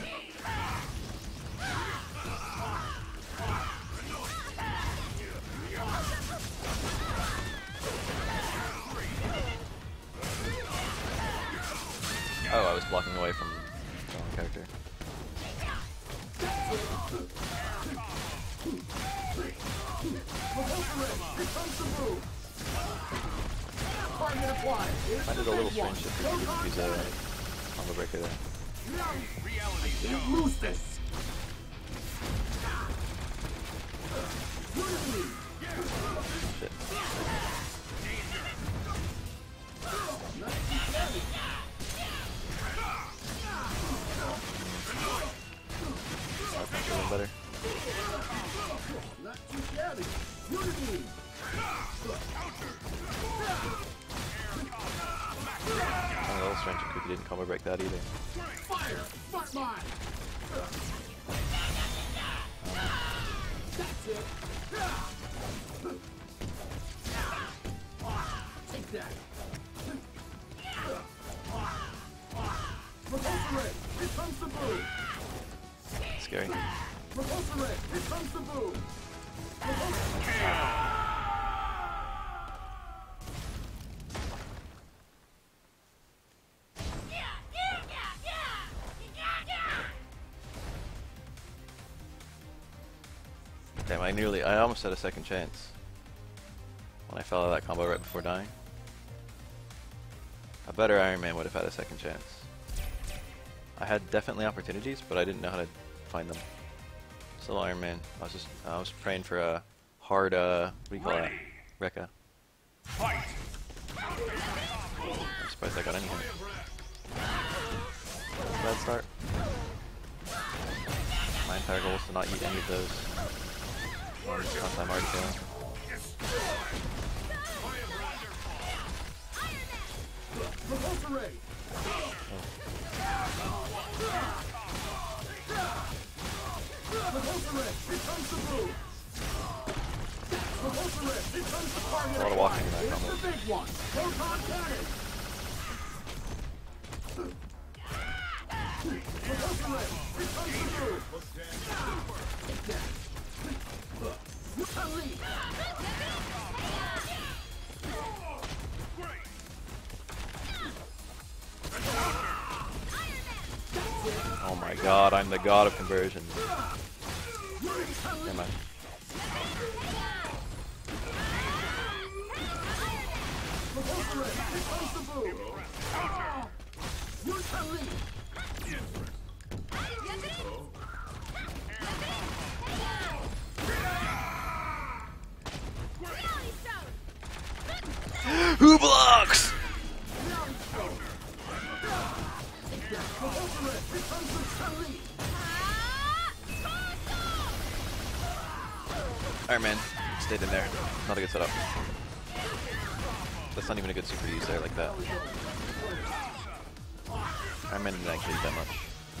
Oh, I was blocking away from the wrong character. I did a little strange shift to use a combo breaker there. Lose this! Shit. I'll punch a little better. Not too shabby. Unity! Oh, a little strange Kuki didn't combo break that either. Fire! Smart mine! That's it! Take that! Repulsor Ray! Here comes the boom! Scary. Repulsor Ray! Here comes the boom! Damn, I nearly, I almost had a second chance when I fell out of that combo right before dying. A better Iron Man would have had a second chance. I had definitely opportunities, but I didn't know how to find them. Still Iron Man. I was just, I was praying for a hard, uh, what do you call that? Rekka. Fight! I'm surprised I got anything. Bad start. My entire goal is to not eat any of those. Or just once I'm already failing. Repulsor Ray! Repulsor Ray! Here comes the boom! Repulsor Ray! Here comes the target! A lot of walking in that It's combo. the big one! Proton cannon! Repulsor Ray! Here comes the boom! Take that! Chun-Li! Oh my god, I'm the god of conversion. Never mind. Repulsor Ray! Here comes the boom! You're Chun-Li! Who blocks? Repulsor Ray! Here comes the Chun-Li! Iron Man stayed in there. Not a good setup. That's not even a good super use there like that. Iron Man didn't actually do that much.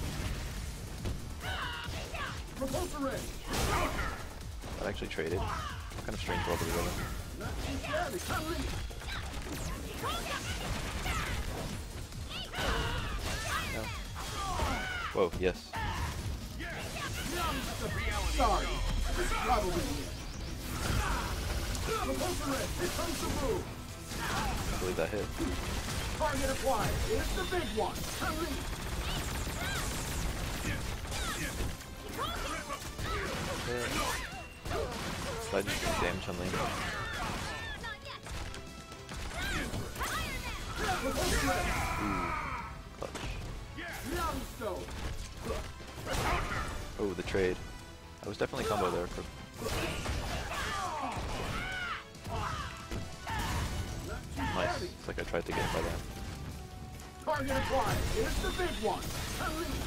Repulsor Ray! That actually traded. What kind of strange world do we live in? Not too shabby! Chun-Li! No. Whoa, yes. Sorry, this is probably it. Repulsor Ray, here comes the move. I believe that hit. Target acquired. Here's the big one. Unleash. Slide damage on lane. Repulsor Ray. Clutch. Youngstone. Oh, the trade. I was definitely combo there. For... Nice. It's like I tried to get it by then. Target acquired. Here's the big one. Unleash.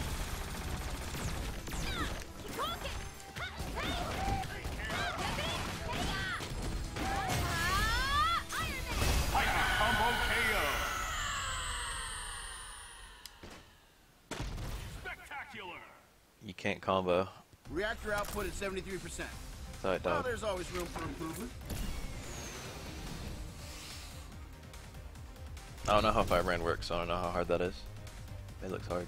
Combo K O. Spectacular. You can't combo. Reactor output at seventy-three percent. So I Well, died. there's always room for improvement. I don't know how Firebrand works, so I don't know how hard that is. It looks hard.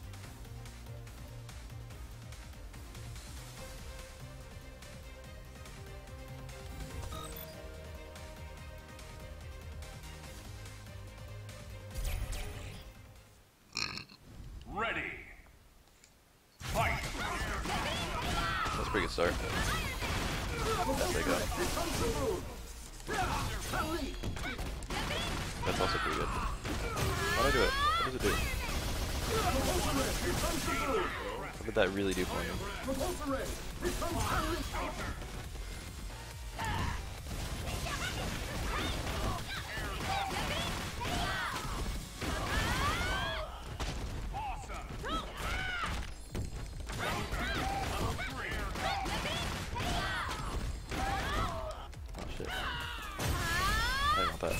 Ready. Fight. That's a pretty good start. That's they go. Here comes the move. Unleash. That's also pretty good. How do I do it? What does it do? Repulsor Ray, here comes the move. What did that really do for me? Repulsor Ray, here comes Unleash. Oh shit. I didn't want that.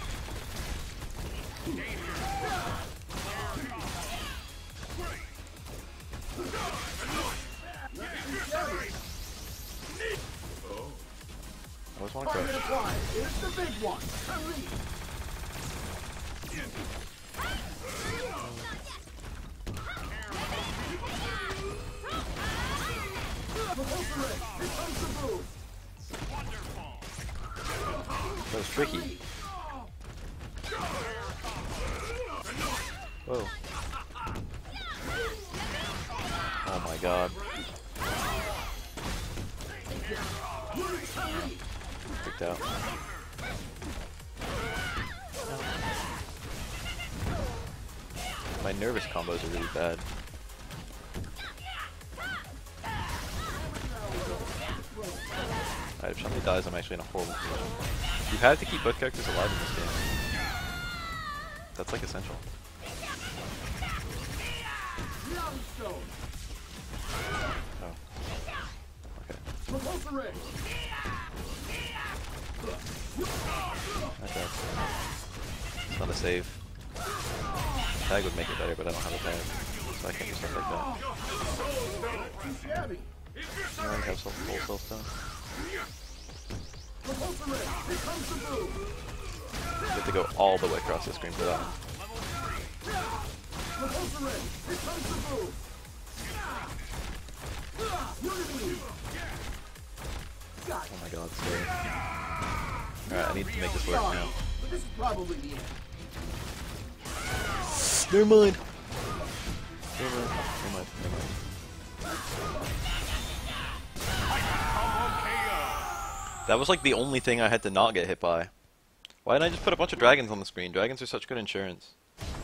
I always want to Target crush. acquired. Here's the big one. Unleash. Repulsor Ray, here comes the move. That was tricky. Whoa. Oh my god. Freaked out. My nervous combos are really bad. Alright, if somebody dies, I'm actually in a horrible position. You have to keep both characters alive in this game. That's like essential. Youngstone. Oh. Okay. Repulsor Ray. Okay. It's not a save. Tag would make it better, but I don't have a tag. So I can't do stuff like that. Too shabby. I already have full full stone. Repulsor Ray, here comes the move. You have to go all the way across the screen for that. Repulsor Ray, here comes the move. Unity. Got Oh my god, it's scary. Alright, I need to make this work Sorry, now. but this is probably the end. Never mind. Never mind. Never mind. Never mind. That was like the only thing I had to not get hit by. Why didn't I just put a bunch of dragons on the screen? Dragons are such good insurance.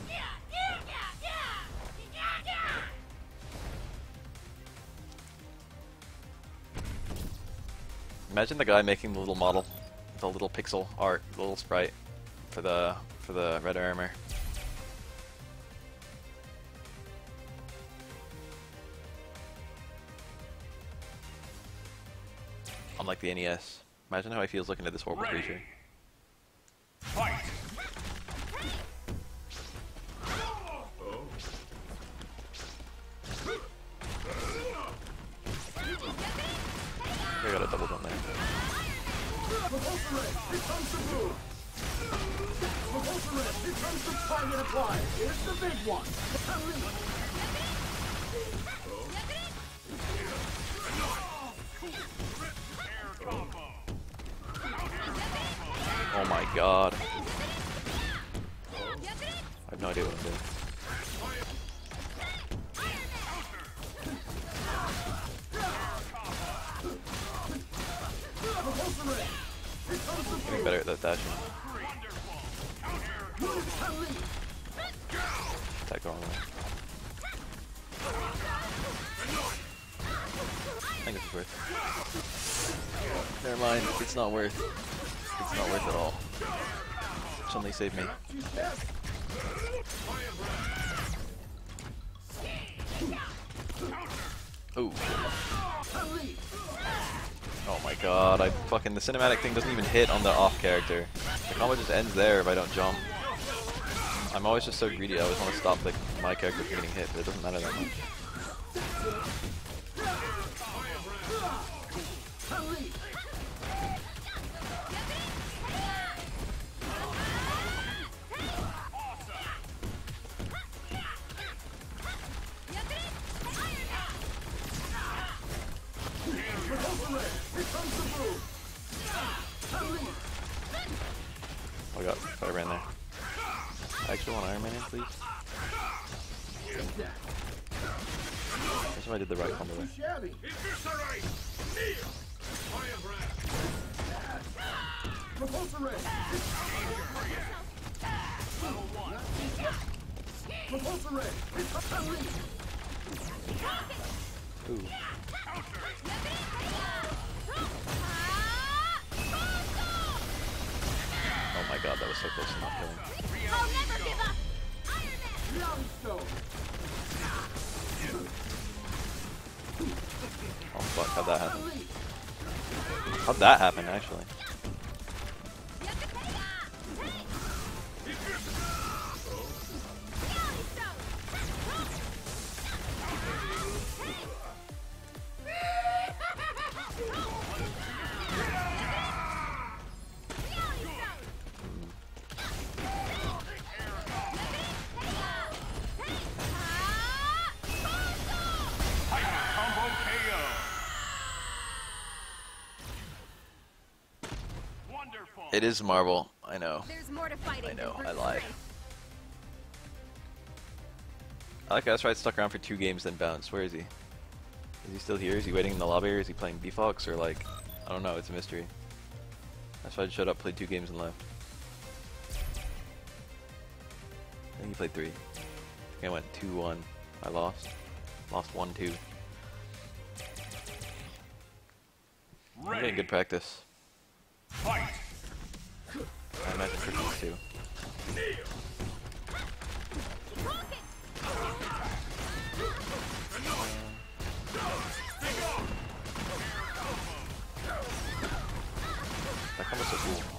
Imagine the guy making the little model, the little pixel art, the little sprite for the for the red armor. Unlike the N E S. Imagine how he feels looking at this horrible Ready. creature. Fight. I got a double jump there. Repulsor Ray, here comes the move. Repulsor Ray, here comes the target acquired. Here's the big one. Unleash. Air combo. god. I have no idea what I'm doing. Getting better at that dashing. Attack the wrong way. I think it's worth. Never mind, it's not worth. It's not worth it all. Chun-Li saved me. Ooh. Oh my god, I fucking, the cinematic thing doesn't even hit on the off character. The combo just ends there if I don't jump. I'm always just so greedy, I always want to stop like my character from getting hit, but it doesn't matter that much. Oh god, if I ran there. I actually want Iron Man in, please. That's if I did the right combo there. Ooh. Oh my god, that was so close to not killing. I'll never give up! Oh fuck, how'd that happen? How'd that happen, actually? It is Marvel, I know. There's more to fighting I know, than I brute lied. strength. I like that's why I stuck around for two games then bounced. Where is he? Is he still here? Is he waiting in the lobby or is he playing B-Fox or like, I don't know, it's a mystery. That's why I showed up, played two games and left. I think he played three. I think I went two one. I lost. Lost one two. I'm getting good practice. Fight! I imagine Christmas too. That combo's so cool.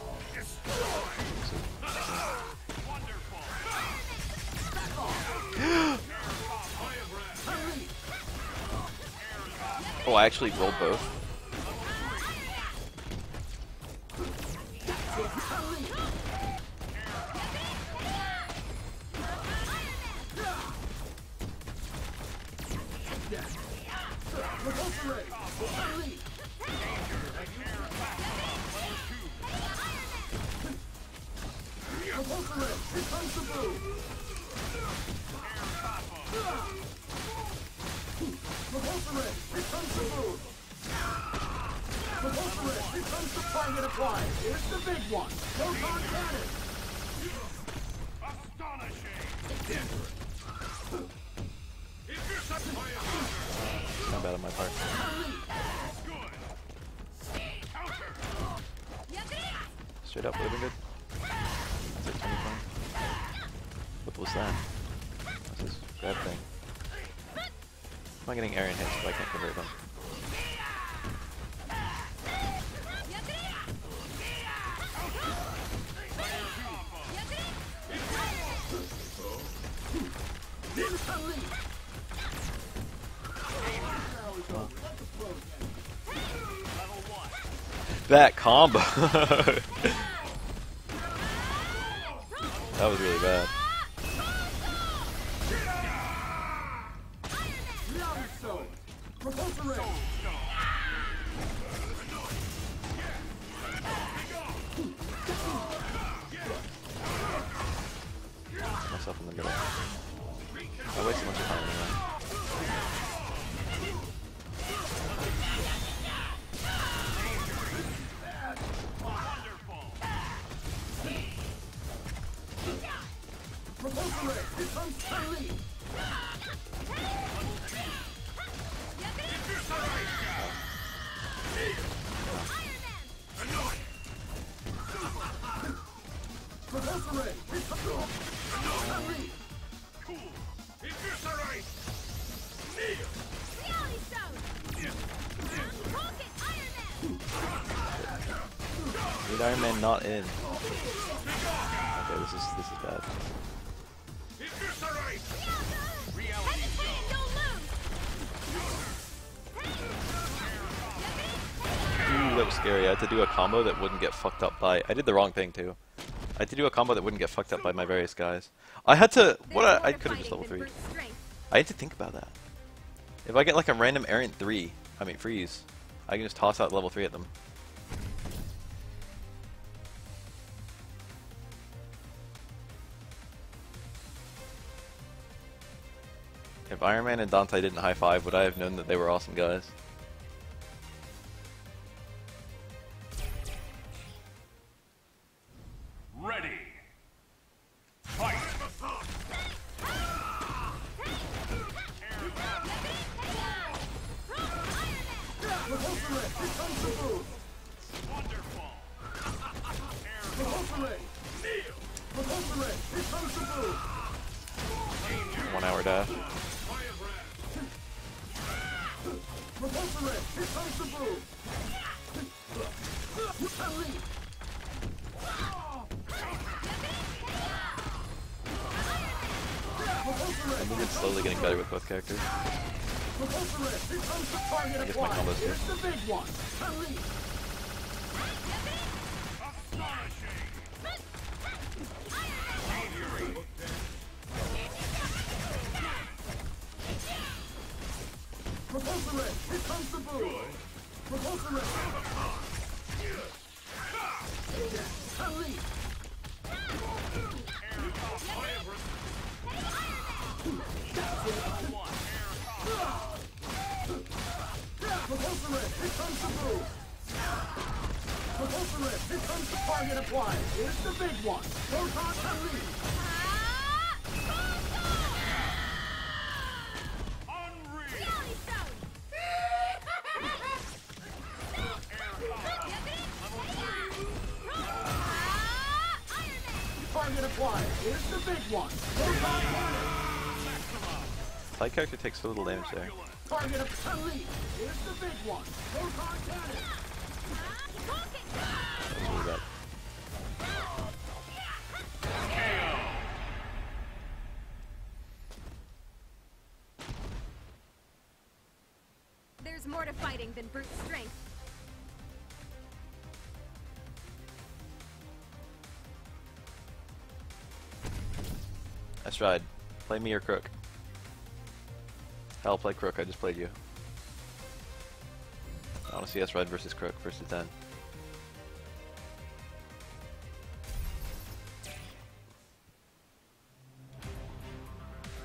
Oh, I actually rolled both. Here's the big one. Proton cannon. Not bad on my part. Straight up, would have been good. That's like twenty twenty. What was that? What's this grab thing? Am I getting Aaron hits if I can't convert them? That combo! That was really bad. myself in the middle. I wasted a bunch of time anyway. Repulsor Ray, here comes Chun-Li! Repulsor Ray, here comes Chun-Li! Reality Stone! Rocket Iron Man! Need Iron Man not in. Okay, this is this is bad. Hesitate and you'll lose! Ooh, that was scary. I had to do a combo that wouldn't get fucked up by. I did the wrong thing too. I had to do a combo that wouldn't get fucked up by my various guys. I had to. What There's I, more I to could have just fighting level than three. brute strength. I had to think about that. If I get like a random errant three, I mean freeze, I can just toss out level three at them. If Iron Man and Dante didn't high five, would I have known that they were awesome guys? Ready. Fight. Repulsor Ray, here comes the move! Wonderful. Repulsor Ray! Repulsor Ray, here comes the move! One hour dash. Repulsor Ray, here comes the move! Chun-Li! Repulsor Ray, I'm moving slowly getting better with both characters. Repulsor Ray, here comes the target guess my applied! combo's Here's the big one! Chun-Li! Repulsor Ray, here comes the boom! Repulsor Ray! Chun-Li! Repulsor Ray, here comes the boom! Repulsor Ray, here comes the target applied! Here's the big one! Proton Chun-Li! Reality Stone! Iron Man! Target applied! Here's the big one! Proton Cannon! Side character takes so little damage there. Target of Chun-Li! Here's the big one! Proton Cannon! Rocket! That was really bad. There's more to fighting than brute strength. I tried. Play me or Crook. Hell, play Crook. I just played you. I want to see us ride versus Crook versus ten.